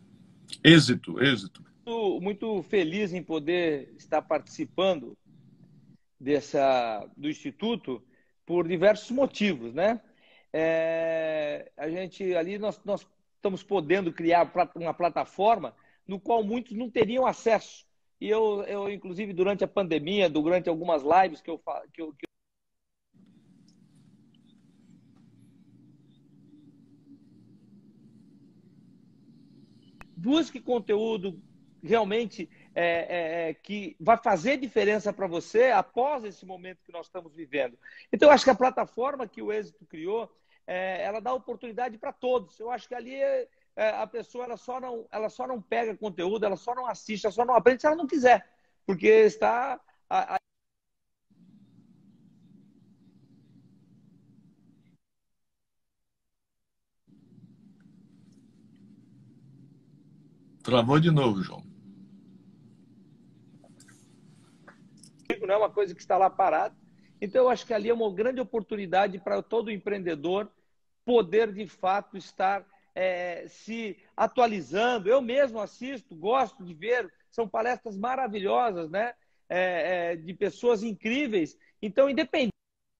Êxito, êxito. Muito, muito feliz em poder estar participando dessa, do Instituto por diversos motivos, né? É, a gente ali, nós, nós estamos podendo criar uma plataforma no qual muitos não teriam acesso. E eu, eu inclusive, durante a pandemia, durante algumas lives que eu, que eu, que busque conteúdo realmente é, é, é, que vai fazer diferença para você após esse momento que nós estamos vivendo. Então, eu acho que a plataforma que o Êxito criou, é, ela dá oportunidade para todos. Eu acho que ali é, é, a pessoa ela só, não, ela só não pega conteúdo, ela só não assiste, ela só não aprende se ela não quiser, porque está... A, a... Travou de novo, João. Não é uma coisa que está lá parada. Então, eu acho que ali é uma grande oportunidade para todo empreendedor poder, de fato, estar é, se atualizando. Eu mesmo assisto, gosto de ver, são palestras maravilhosas, né? É, é, de pessoas incríveis. Então, independente,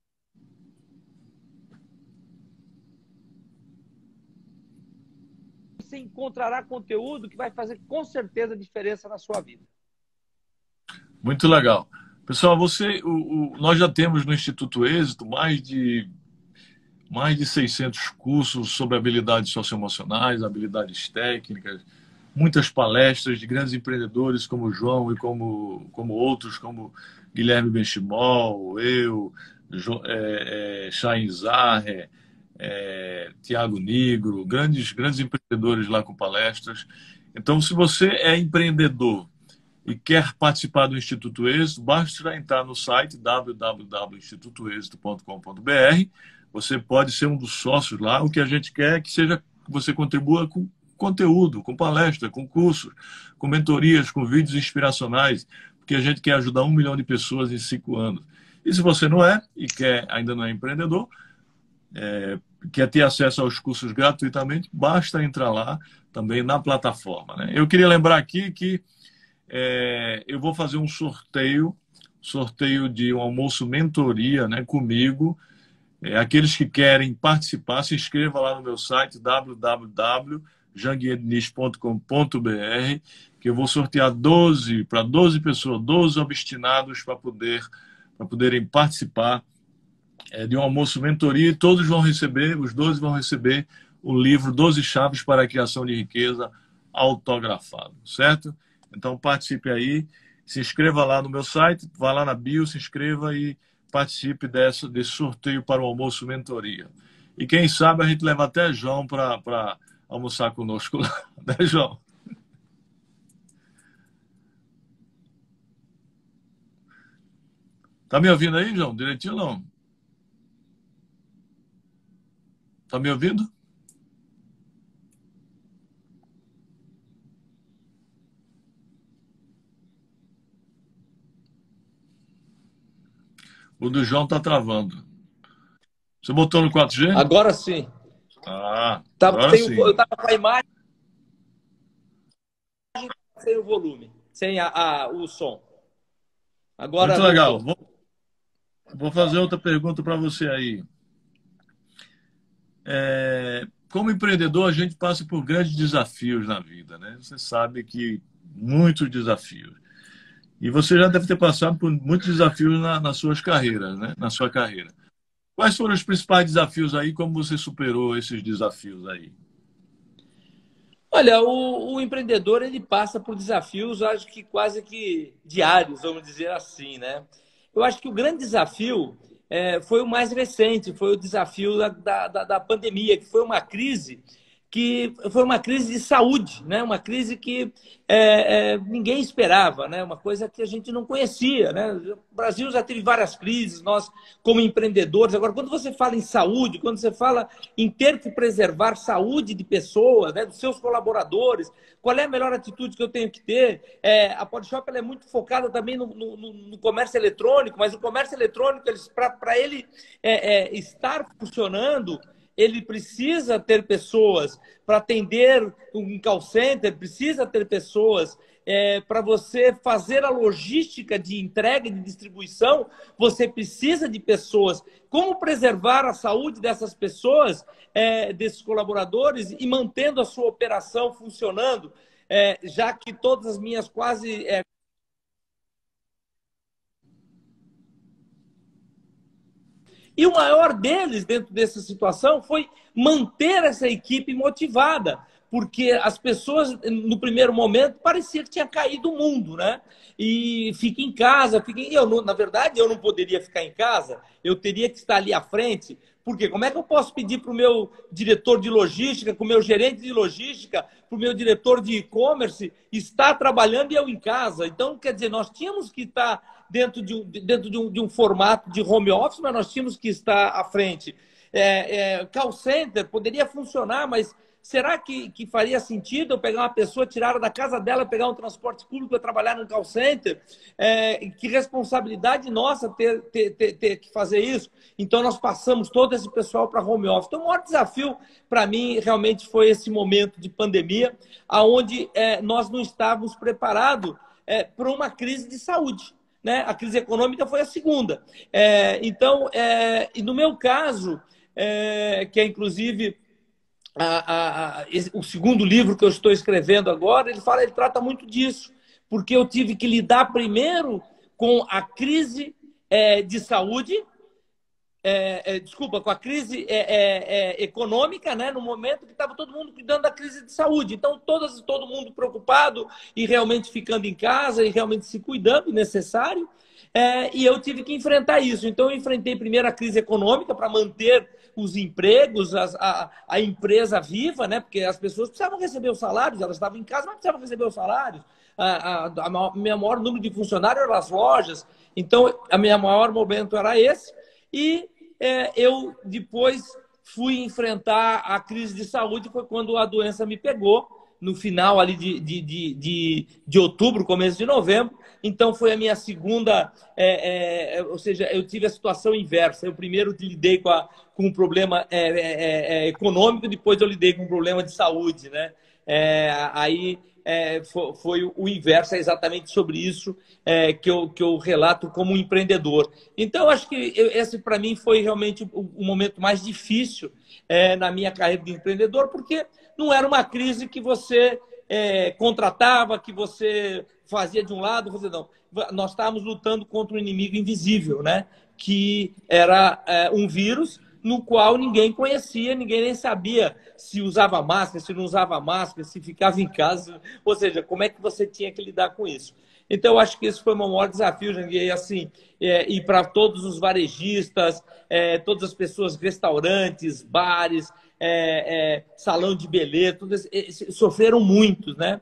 você encontrará conteúdo que vai fazer com certeza diferença na sua vida. Muito legal. Pessoal, você, o, o, nós já temos no Instituto Êxito mais de, mais de seiscentos cursos sobre habilidades socioemocionais, habilidades técnicas, muitas palestras de grandes empreendedores como o João e como, como outros, como Guilherme Benchimol, eu, jo, é, é, Chain Zaher, é, Tiago Nigro, grandes, grandes empreendedores lá com palestras. Então, se você é empreendedor e quer participar do Instituto Êxito, basta entrar no site w w w ponto instituto êxito ponto com ponto b r. Você pode ser um dos sócios lá. O que a gente quer é que seja que você contribua com conteúdo, com palestra, com cursos, com mentorias, com vídeos inspiracionais, porque a gente quer ajudar um milhão de pessoas em cinco anos. E se você não é e quer, ainda não é empreendedor, é, quer ter acesso aos cursos gratuitamente, basta entrar lá também na plataforma, né? Eu queria lembrar aqui que é, eu vou fazer um sorteio, sorteio de um almoço mentoria, né, comigo. É, aqueles que querem participar, se inscreva lá no meu site w w w ponto janguiednis ponto com ponto b r, que eu vou sortear doze para doze pessoas, doze obstinados para poder, para poderem participar é, de um almoço mentoria, e todos vão receber, os doze vão receber o livro doze Chaves para a Criação de Riqueza autografado, certo? Então participe aí, se inscreva lá no meu site, vá lá na bio, se inscreva e participe dessa, desse sorteio para o almoço mentoria. E quem sabe a gente leva até João para almoçar conosco lá, né, João? Tá me ouvindo aí, João? Direitinho ou não? Tá me ouvindo? O do João tá travando. Você botou no quatro G? Agora sim. Ah, Tava, agora sem, sim. eu estava com a imagem sem o volume, sem a, a, o som. Agora Muito legal. voltou. Vou, vou fazer outra pergunta para você aí. É, como empreendedor, a gente passa por grandes desafios na vida, né? Você sabe que muitos desafios. E você já deve ter passado por muitos desafios na, nas suas carreiras, né? Na sua carreira. Quais foram os principais desafios aí? Como você superou esses desafios aí? Olha, o, o empreendedor ele passa por desafios, acho que quase que diários, vamos dizer assim, né? Eu acho que o grande desafio é, foi o mais recente, foi o desafio da, da, da pandemia, que foi uma crise que foi uma crise de saúde, né? Uma crise que é, é, ninguém esperava, né? Uma coisa que a gente não conhecia, né? O Brasil já teve várias crises, nós como empreendedores. Agora, quando você fala em saúde, quando você fala em ter que preservar saúde de pessoas, né? Dos seus colaboradores, qual é a melhor atitude que eu tenho que ter? É, a Polishop ela é muito focada também no, no, no comércio eletrônico, mas o comércio eletrônico, para ele é, é, estar funcionando, ele precisa ter pessoas para atender um call center, precisa ter pessoas é, para você fazer a logística de entrega e de distribuição, você precisa de pessoas. Como preservar a saúde dessas pessoas, é, desses colaboradores, e mantendo a sua operação funcionando, é, já que todas as minhas quase... É, E o maior deles, dentro dessa situação, foi manter essa equipe motivada, porque as pessoas, no primeiro momento, parecia que tinha caído o mundo, né? E fica em casa, fica em... eu, na verdade, eu não poderia ficar em casa, eu teria que estar ali à frente, porque como é que eu posso pedir para o meu diretor de logística, para o meu gerente de logística, para o meu diretor de e-commerce estar trabalhando e eu em casa? Então, quer dizer, nós tínhamos que estar dentro de um, dentro de um, de um formato de home office, mas nós tínhamos que estar à frente. É, é, call center poderia funcionar, mas será que, que faria sentido eu pegar uma pessoa, tirar da casa dela, pegar um transporte público para trabalhar num call center? É, que responsabilidade nossa ter, ter, ter, ter que fazer isso? Então, nós passamos todo esse pessoal para home office. Então, o maior desafio para mim realmente foi esse momento de pandemia, onde é, nós não estávamos preparados é, para uma crise de saúde. Né? A crise econômica foi a segunda. É, então, é, e no meu caso, é, que é inclusive a, a, a, esse, o segundo livro que eu estou escrevendo agora, ele fala, ele trata muito disso, porque eu tive que lidar primeiro com a crise é, de saúde, É, é, desculpa, com a crise é, é, é, econômica, né, no momento que estava todo mundo cuidando da crise de saúde. Então, todas, todo mundo preocupado e realmente ficando em casa e realmente se cuidando, necessário. É, e eu tive que enfrentar isso. Então, eu enfrentei primeiro a crise econômica para manter os empregos, a, a, a empresa viva, né, porque as pessoas precisavam receber os salários, elas estavam em casa, mas precisavam receber os salários. A, a, a minha maior número de funcionários eram as lojas. Então, a minha maior momento era esse. E É, eu depois fui enfrentar a crise de saúde, foi quando a doença me pegou, no final ali de, de, de, de, de outubro, começo de novembro, Então foi a minha segunda, é, é, ou seja, eu tive a situação inversa. Eu primeiro lidei com, a, com um problema é, é, é, econômico, depois eu lidei com um problema de saúde, né? É, aí é, foi, foi o inverso, é exatamente sobre isso é, que, eu, que eu relato como um empreendedor. Então, acho que eu, esse para mim foi realmente o, o momento mais difícil é, na minha carreira de empreendedor, porque não era uma crise que você é, contratava, que você fazia de um lado, você não. Nós estávamos lutando contra um inimigo invisível, né? Que era é, um vírus no qual ninguém conhecia, ninguém nem sabia se usava máscara, se não usava máscara, se ficava em casa, ou seja, como é que você tinha que lidar com isso. Então, eu acho que esse foi o meu maior desafio, Janguier, assim, é, e para todos os varejistas, é, todas as pessoas, restaurantes, bares, é, é, salão de beleza, todos, é, sofreram muito, né?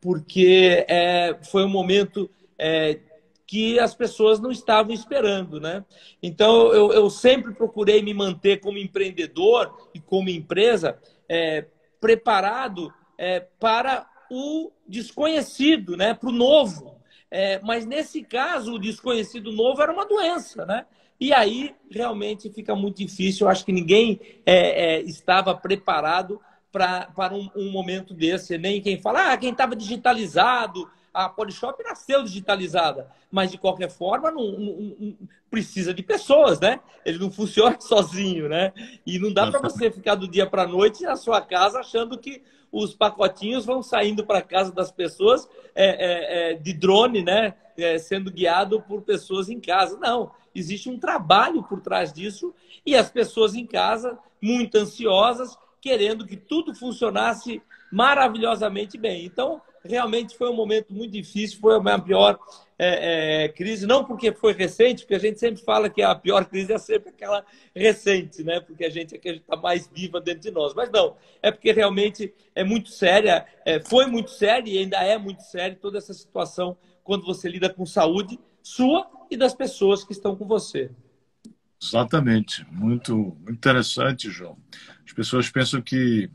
Porque é, foi um momento é, que as pessoas não estavam esperando, né? Então, eu, eu sempre procurei me manter como empreendedor e como empresa é, preparado é, para o desconhecido, né? Para o novo. É, mas, nesse caso, o desconhecido novo era uma doença, né? E aí, realmente, fica muito difícil. Eu acho que ninguém é, é, estava preparado pra, para um, um momento desse. Nem quem fala, ah, quem estava digitalizado... A Polishop nasceu digitalizada, mas de qualquer forma não, não, não precisa de pessoas, né? Ele não funciona sozinho, né? E não dá para você ficar do dia para a noite na sua casa achando que os pacotinhos vão saindo para casa das pessoas é, é, é, de drone, né? É, sendo guiado por pessoas em casa. Não, existe um trabalho por trás disso e as pessoas em casa muito ansiosas, querendo que tudo funcionasse maravilhosamente bem. Então, realmente foi um momento muito difícil, foi a minha pior é, é, crise, não porque foi recente, porque a gente sempre fala que a pior crise é sempre aquela recente, né? Porque a gente está mais viva dentro de nós. Mas não, é porque realmente é muito séria, é, foi muito séria e ainda é muito séria toda essa situação quando você lida com saúde sua e das pessoas que estão com você. Exatamente. Muito, muito interessante, João. As pessoas pensam que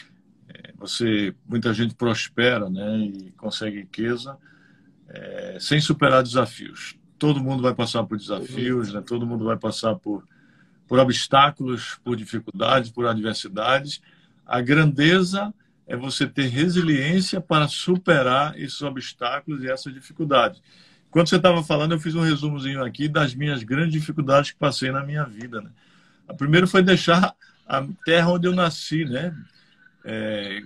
você, muita gente prospera, né, e consegue riqueza é, sem superar desafios. Todo mundo vai passar por desafios, né? Todo mundo vai passar por, por obstáculos, por dificuldades, por adversidades. A grandeza é você ter resiliência para superar esses obstáculos e essas dificuldades. Quando você estava falando, eu fiz um resumozinho aqui das minhas grandes dificuldades que passei na minha vida, né? A primeira foi deixar a terra onde eu nasci, né? É,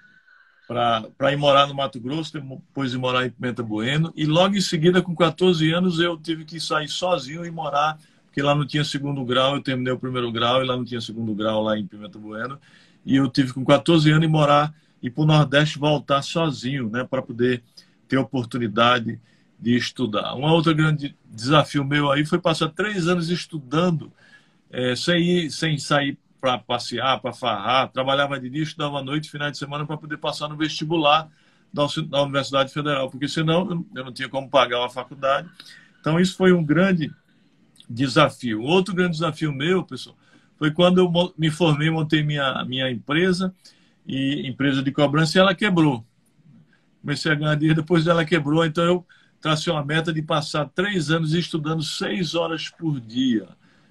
para ir morar no Mato Grosso, depois de morar em Pimenta Bueno, e logo em seguida, com quatorze anos, eu tive que sair sozinho e morar, porque lá não tinha segundo grau, eu terminei o primeiro grau, e lá não tinha segundo grau, lá em Pimenta Bueno, e eu tive com quatorze anos e morar, e para o Nordeste voltar sozinho, né, para poder ter oportunidade de estudar. Um outro grande desafio meu aí foi passar três anos estudando, é, sem, ir, sem sair para passear, para farrar, trabalhava de dia, estudava à noite, final de semana, para poder passar no vestibular da, da Universidade Federal, porque senão eu não tinha como pagar uma faculdade. Então, isso foi um grande desafio. Outro grande desafio meu, pessoal, foi quando eu me formei, montei minha, minha empresa, e empresa de cobrança, e ela quebrou. Comecei a ganhar dinheiro, depois ela quebrou, então eu tracei uma meta de passar três anos estudando seis horas por dia.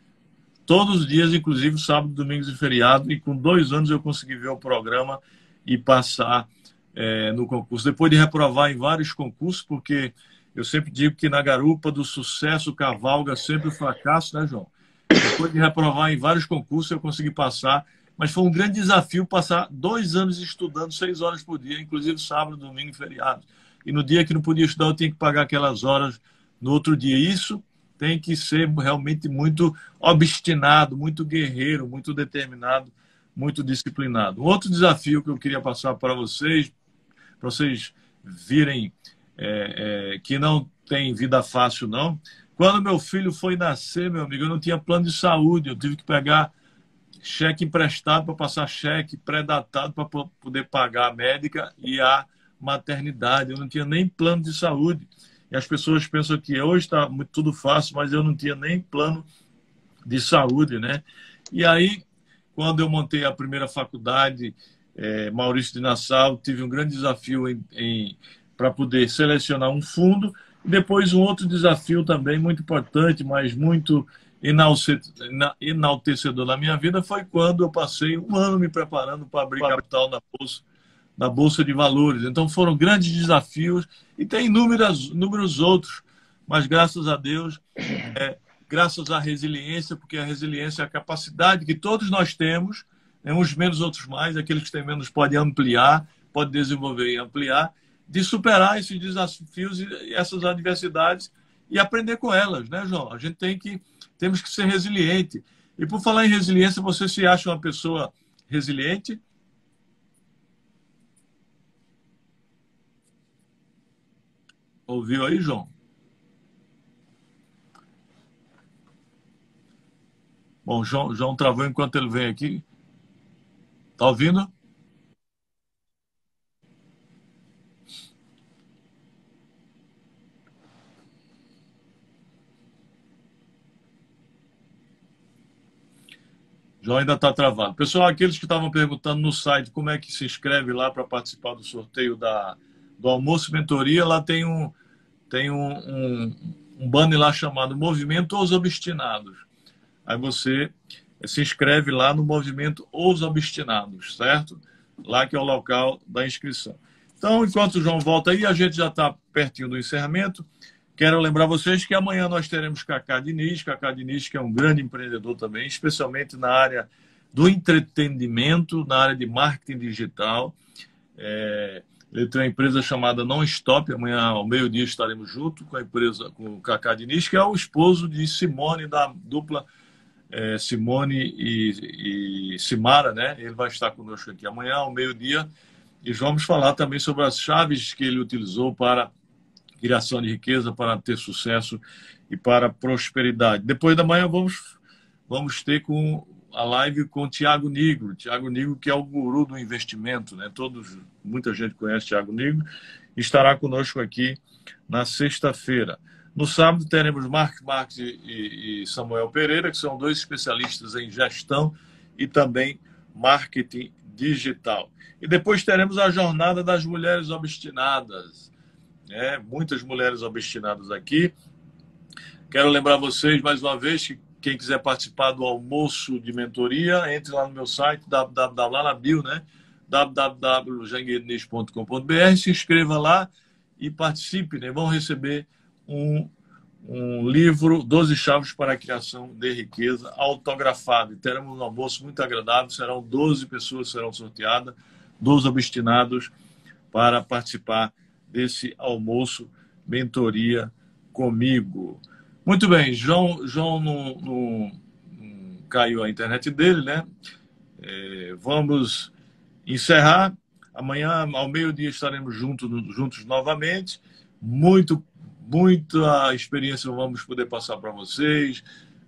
Todos os dias, inclusive sábado, domingos e feriado, e com dois anos eu consegui ver o programa e passar é, no concurso. Depois de reprovar em vários concursos, porque eu sempre digo que na garupa do sucesso cavalga sempre o fracasso, né, João? Depois de reprovar em vários concursos, eu consegui passar, mas foi um grande desafio passar dois anos estudando seis horas por dia, inclusive sábado, domingo e feriado. E no dia que não podia estudar, eu tinha que pagar aquelas horas no outro dia. Isso tem que ser realmente muito obstinado, muito guerreiro, muito determinado, muito disciplinado. Um outro desafio que eu queria passar para vocês, para vocês virem é, é, que não tem vida fácil, não. Quando meu filho foi nascer, meu amigo, eu não tinha plano de saúde, eu tive que pegar cheque emprestado para passar cheque pré-datado para poder pagar a médica e a maternidade. Eu não tinha nem plano de saúde. E as pessoas pensam que hoje está tudo fácil, mas eu não tinha nem plano de saúde, né? E aí, quando eu montei a primeira faculdade, é, Maurício de Nassau, tive um grande desafio em, em, para poder selecionar um fundo E depois um outro desafio também muito importante, mas muito enaltecedor na minha vida foi quando eu passei um ano me preparando para abrir capital na Bolsa, na Bolsa de Valores. Então foram grandes desafios e tem inúmeros, inúmeros outros, mas graças a Deus, é, graças à resiliência, porque a resiliência é a capacidade que todos nós temos, né, uns menos, outros mais, aqueles que têm menos podem ampliar, podem desenvolver e ampliar, de superar esses desafios e essas adversidades e aprender com elas, né, João? A gente tem que, temos que ser resiliente. E por falar em resiliência, você se acha uma pessoa resiliente? Ouviu aí, João? Bom, João, João travou enquanto ele vem aqui. Tá ouvindo? João ainda está travado. Pessoal, aqueles que estavam perguntando no site como é que se inscreve lá para participar do sorteio da, do Almoço Mentoria, lá tem um, tem um, um, um banner lá chamado Movimento Os Obstinados. Aí você se inscreve lá no Movimento Os Obstinados, certo? Lá que é o local da inscrição. Então, enquanto o João volta aí, a gente já está pertinho do encerramento. Quero lembrar vocês que amanhã nós teremos Cacá Diniz, Cacá Diniz, que é um grande empreendedor também, especialmente na área do entretenimento, na área de marketing digital. É, ele tem uma empresa chamada Non Stop, amanhã ao meio-dia estaremos junto com a empresa, com o Cacá Diniz, que é o esposo de Simone, da dupla é, Simone e, e Simara, né? Ele vai estar conosco aqui amanhã ao meio-dia e vamos falar também sobre as chaves que ele utilizou para criação de riqueza, para ter sucesso e para prosperidade. Depois da manhã vamos, vamos ter com a live com o Thiago Nigro. Thiago Nigro, que é o guru do investimento, né? Todos, muita gente conhece Thiago Nigro, estará conosco aqui na sexta-feira. No sábado teremos Mark Marques e, e Samuel Pereira, que são dois especialistas em gestão e também marketing digital. E depois teremos a jornada das mulheres obstinadas. É, muitas mulheres obstinadas aqui. Quero lembrar vocês, mais uma vez, que quem quiser participar do almoço de mentoria, entre lá no meu site, www, lá na bio, né? w w w ponto janguediniz ponto com ponto b r, se inscreva lá e participe, né? Vão receber um, um livro, doze chaves para a criação de riqueza, autografado. E teremos um almoço muito agradável, serão doze pessoas que serão sorteadas, doze obstinados para participar desse almoço, mentoria comigo. Muito bem, João, João não, não, não caiu a internet dele, né? É, vamos encerrar. Amanhã, ao meio-dia, estaremos juntos, juntos novamente. Muito, muita experiência vamos poder passar para vocês.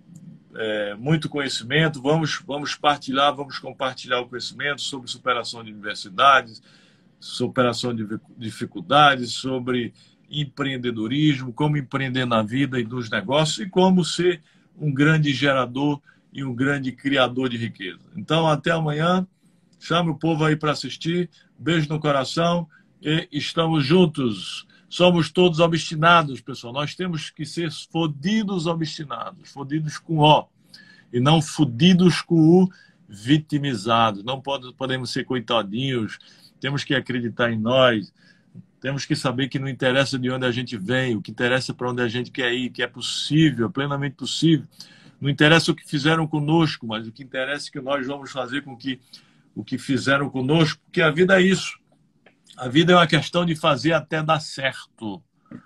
É, muito conhecimento. Vamos, vamos partilhar, vamos compartilhar o conhecimento sobre superação de universidades, superação de dificuldades, sobre empreendedorismo, como empreender na vida e nos negócios e como ser um grande gerador e um grande criador de riqueza. Então, até amanhã. Chame o povo aí para assistir. Beijo no coração e estamos juntos. Somos todos obstinados, pessoal. Nós temos que ser fodidos obstinados, fodidos com O e não fodidos com U, vitimizados. Não pode, podemos ser coitadinhos. Temos que acreditar em nós, temos que saber que não interessa de onde a gente vem, o que interessa é para onde a gente quer ir, que é possível, plenamente possível. Não interessa o que fizeram conosco, mas o que interessa é que nós vamos fazer com que o que fizeram conosco, porque a vida é isso. A vida é uma questão de fazer até dar certo,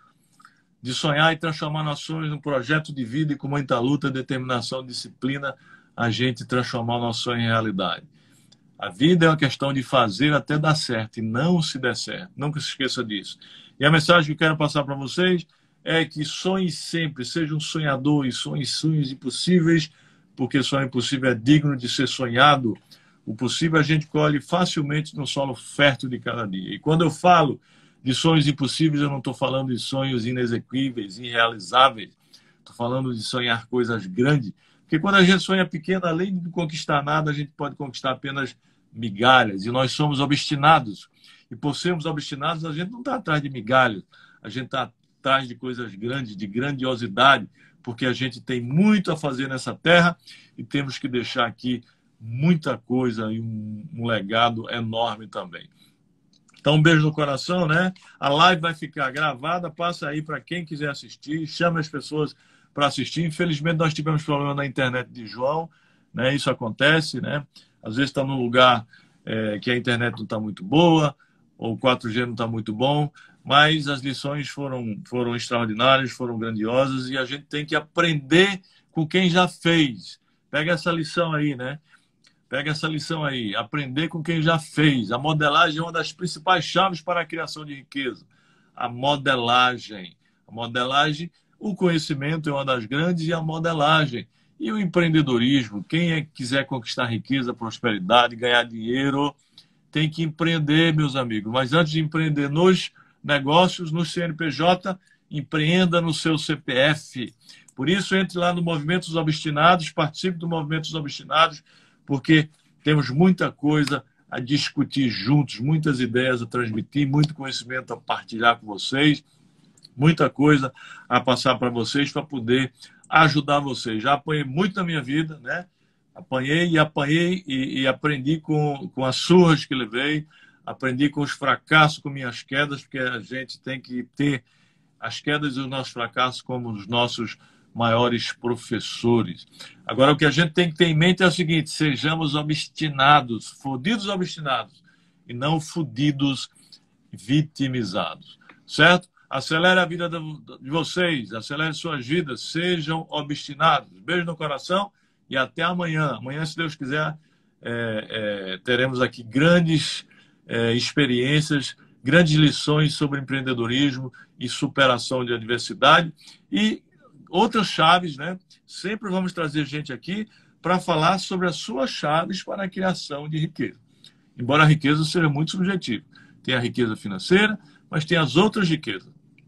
de sonhar e transformar nações num projeto de vida e com muita luta, determinação, disciplina, a gente transformar o nosso sonho em realidade. A vida é uma questão de fazer até dar certo e não se der certo. Nunca se esqueça disso. E a mensagem que eu quero passar para vocês é que sonhe sempre, seja um sonhador e sonhe sonhos impossíveis, porque sonho impossível é digno de ser sonhado. O possível a gente colhe facilmente no solo fértil de cada dia. E quando eu falo de sonhos impossíveis, eu não estou falando de sonhos inexequíveis, irrealizáveis. Estou falando de sonhar coisas grandes. Porque quando a gente sonha pequeno, além de conquistar nada, a gente pode conquistar apenas migalhas, e nós somos obstinados. E por sermos obstinados, a gente não está atrás de migalhas, a gente está atrás de coisas grandes, de grandiosidade, porque a gente tem muito a fazer nessa terra e temos que deixar aqui muita coisa e um, um legado enorme também. Então, um beijo no coração, né? A live vai ficar gravada, passa aí para quem quiser assistir, chama as pessoas para assistir. Infelizmente, nós tivemos problema na internet de João, né? Isso acontece, né? Às vezes está num lugar é, que a internet não está muito boa, ou o quatro G não está muito bom, mas as lições foram, foram extraordinárias, foram grandiosas, e a gente tem que aprender com quem já fez. Pega essa lição aí, né? Pega essa lição aí, aprender com quem já fez. A modelagem é uma das principais chaves para a criação de riqueza. A modelagem. A modelagem, o conhecimento é uma das grandes, e a modelagem. E o empreendedorismo, quem é que quiser conquistar riqueza, prosperidade, ganhar dinheiro, tem que empreender, meus amigos. Mas antes de empreender nos negócios, no C N P J, empreenda no seu C P F. Por isso, entre lá no Movimento dos Obstinados, participe do Movimento dos Obstinados, porque temos muita coisa a discutir juntos, muitas ideias a transmitir, muito conhecimento a partilhar com vocês, muita coisa a passar para vocês para poder ajudar vocês. Já apanhei muito na minha vida, né? Apanhei e apanhei e, e aprendi com, com as surras que levei, aprendi com os fracassos, com minhas quedas, porque a gente tem que ter as quedas e os nossos fracassos como os nossos maiores professores. Agora, o que a gente tem que ter em mente é o seguinte: sejamos obstinados, fodidos obstinados, e não fodidos vitimizados. Certo? Acelere a vida de vocês, acelere suas vidas, sejam obstinados. Beijo no coração e até amanhã. Amanhã, se Deus quiser, é, é, teremos aqui grandes é, experiências, grandes lições sobre empreendedorismo e superação de adversidade. E outras chaves, né? Sempre vamos trazer gente aqui para falar sobre as suas chaves para a criação de riqueza. Embora a riqueza seja muito subjetiva. Tem a riqueza financeira, mas tem as outras riquezas.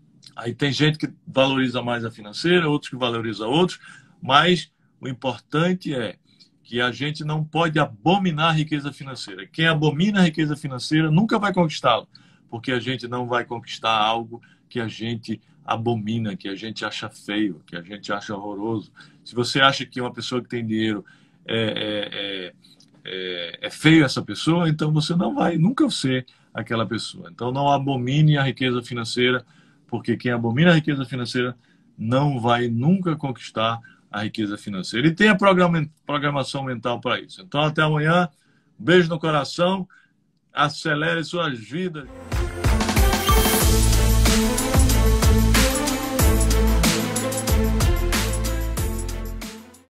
Aí tem gente que valoriza mais a financeira, outros que valorizam outros, mas o importante é que a gente não pode abominar a riqueza financeira. Quem abomina a riqueza financeira nunca vai conquistá-la, porque a gente não vai conquistar algo que a gente abomina, que a gente acha feio, que a gente acha horroroso. Se você acha que uma pessoa que tem dinheiro é, é, é, é feio essa pessoa, então você não vai nunca ser aquela pessoa. Então não abomine a riqueza financeira, porque quem abomina a riqueza financeira não vai nunca conquistar a riqueza financeira. E tem a programação mental para isso. Então até amanhã, beijo no coração, acelere suas vidas.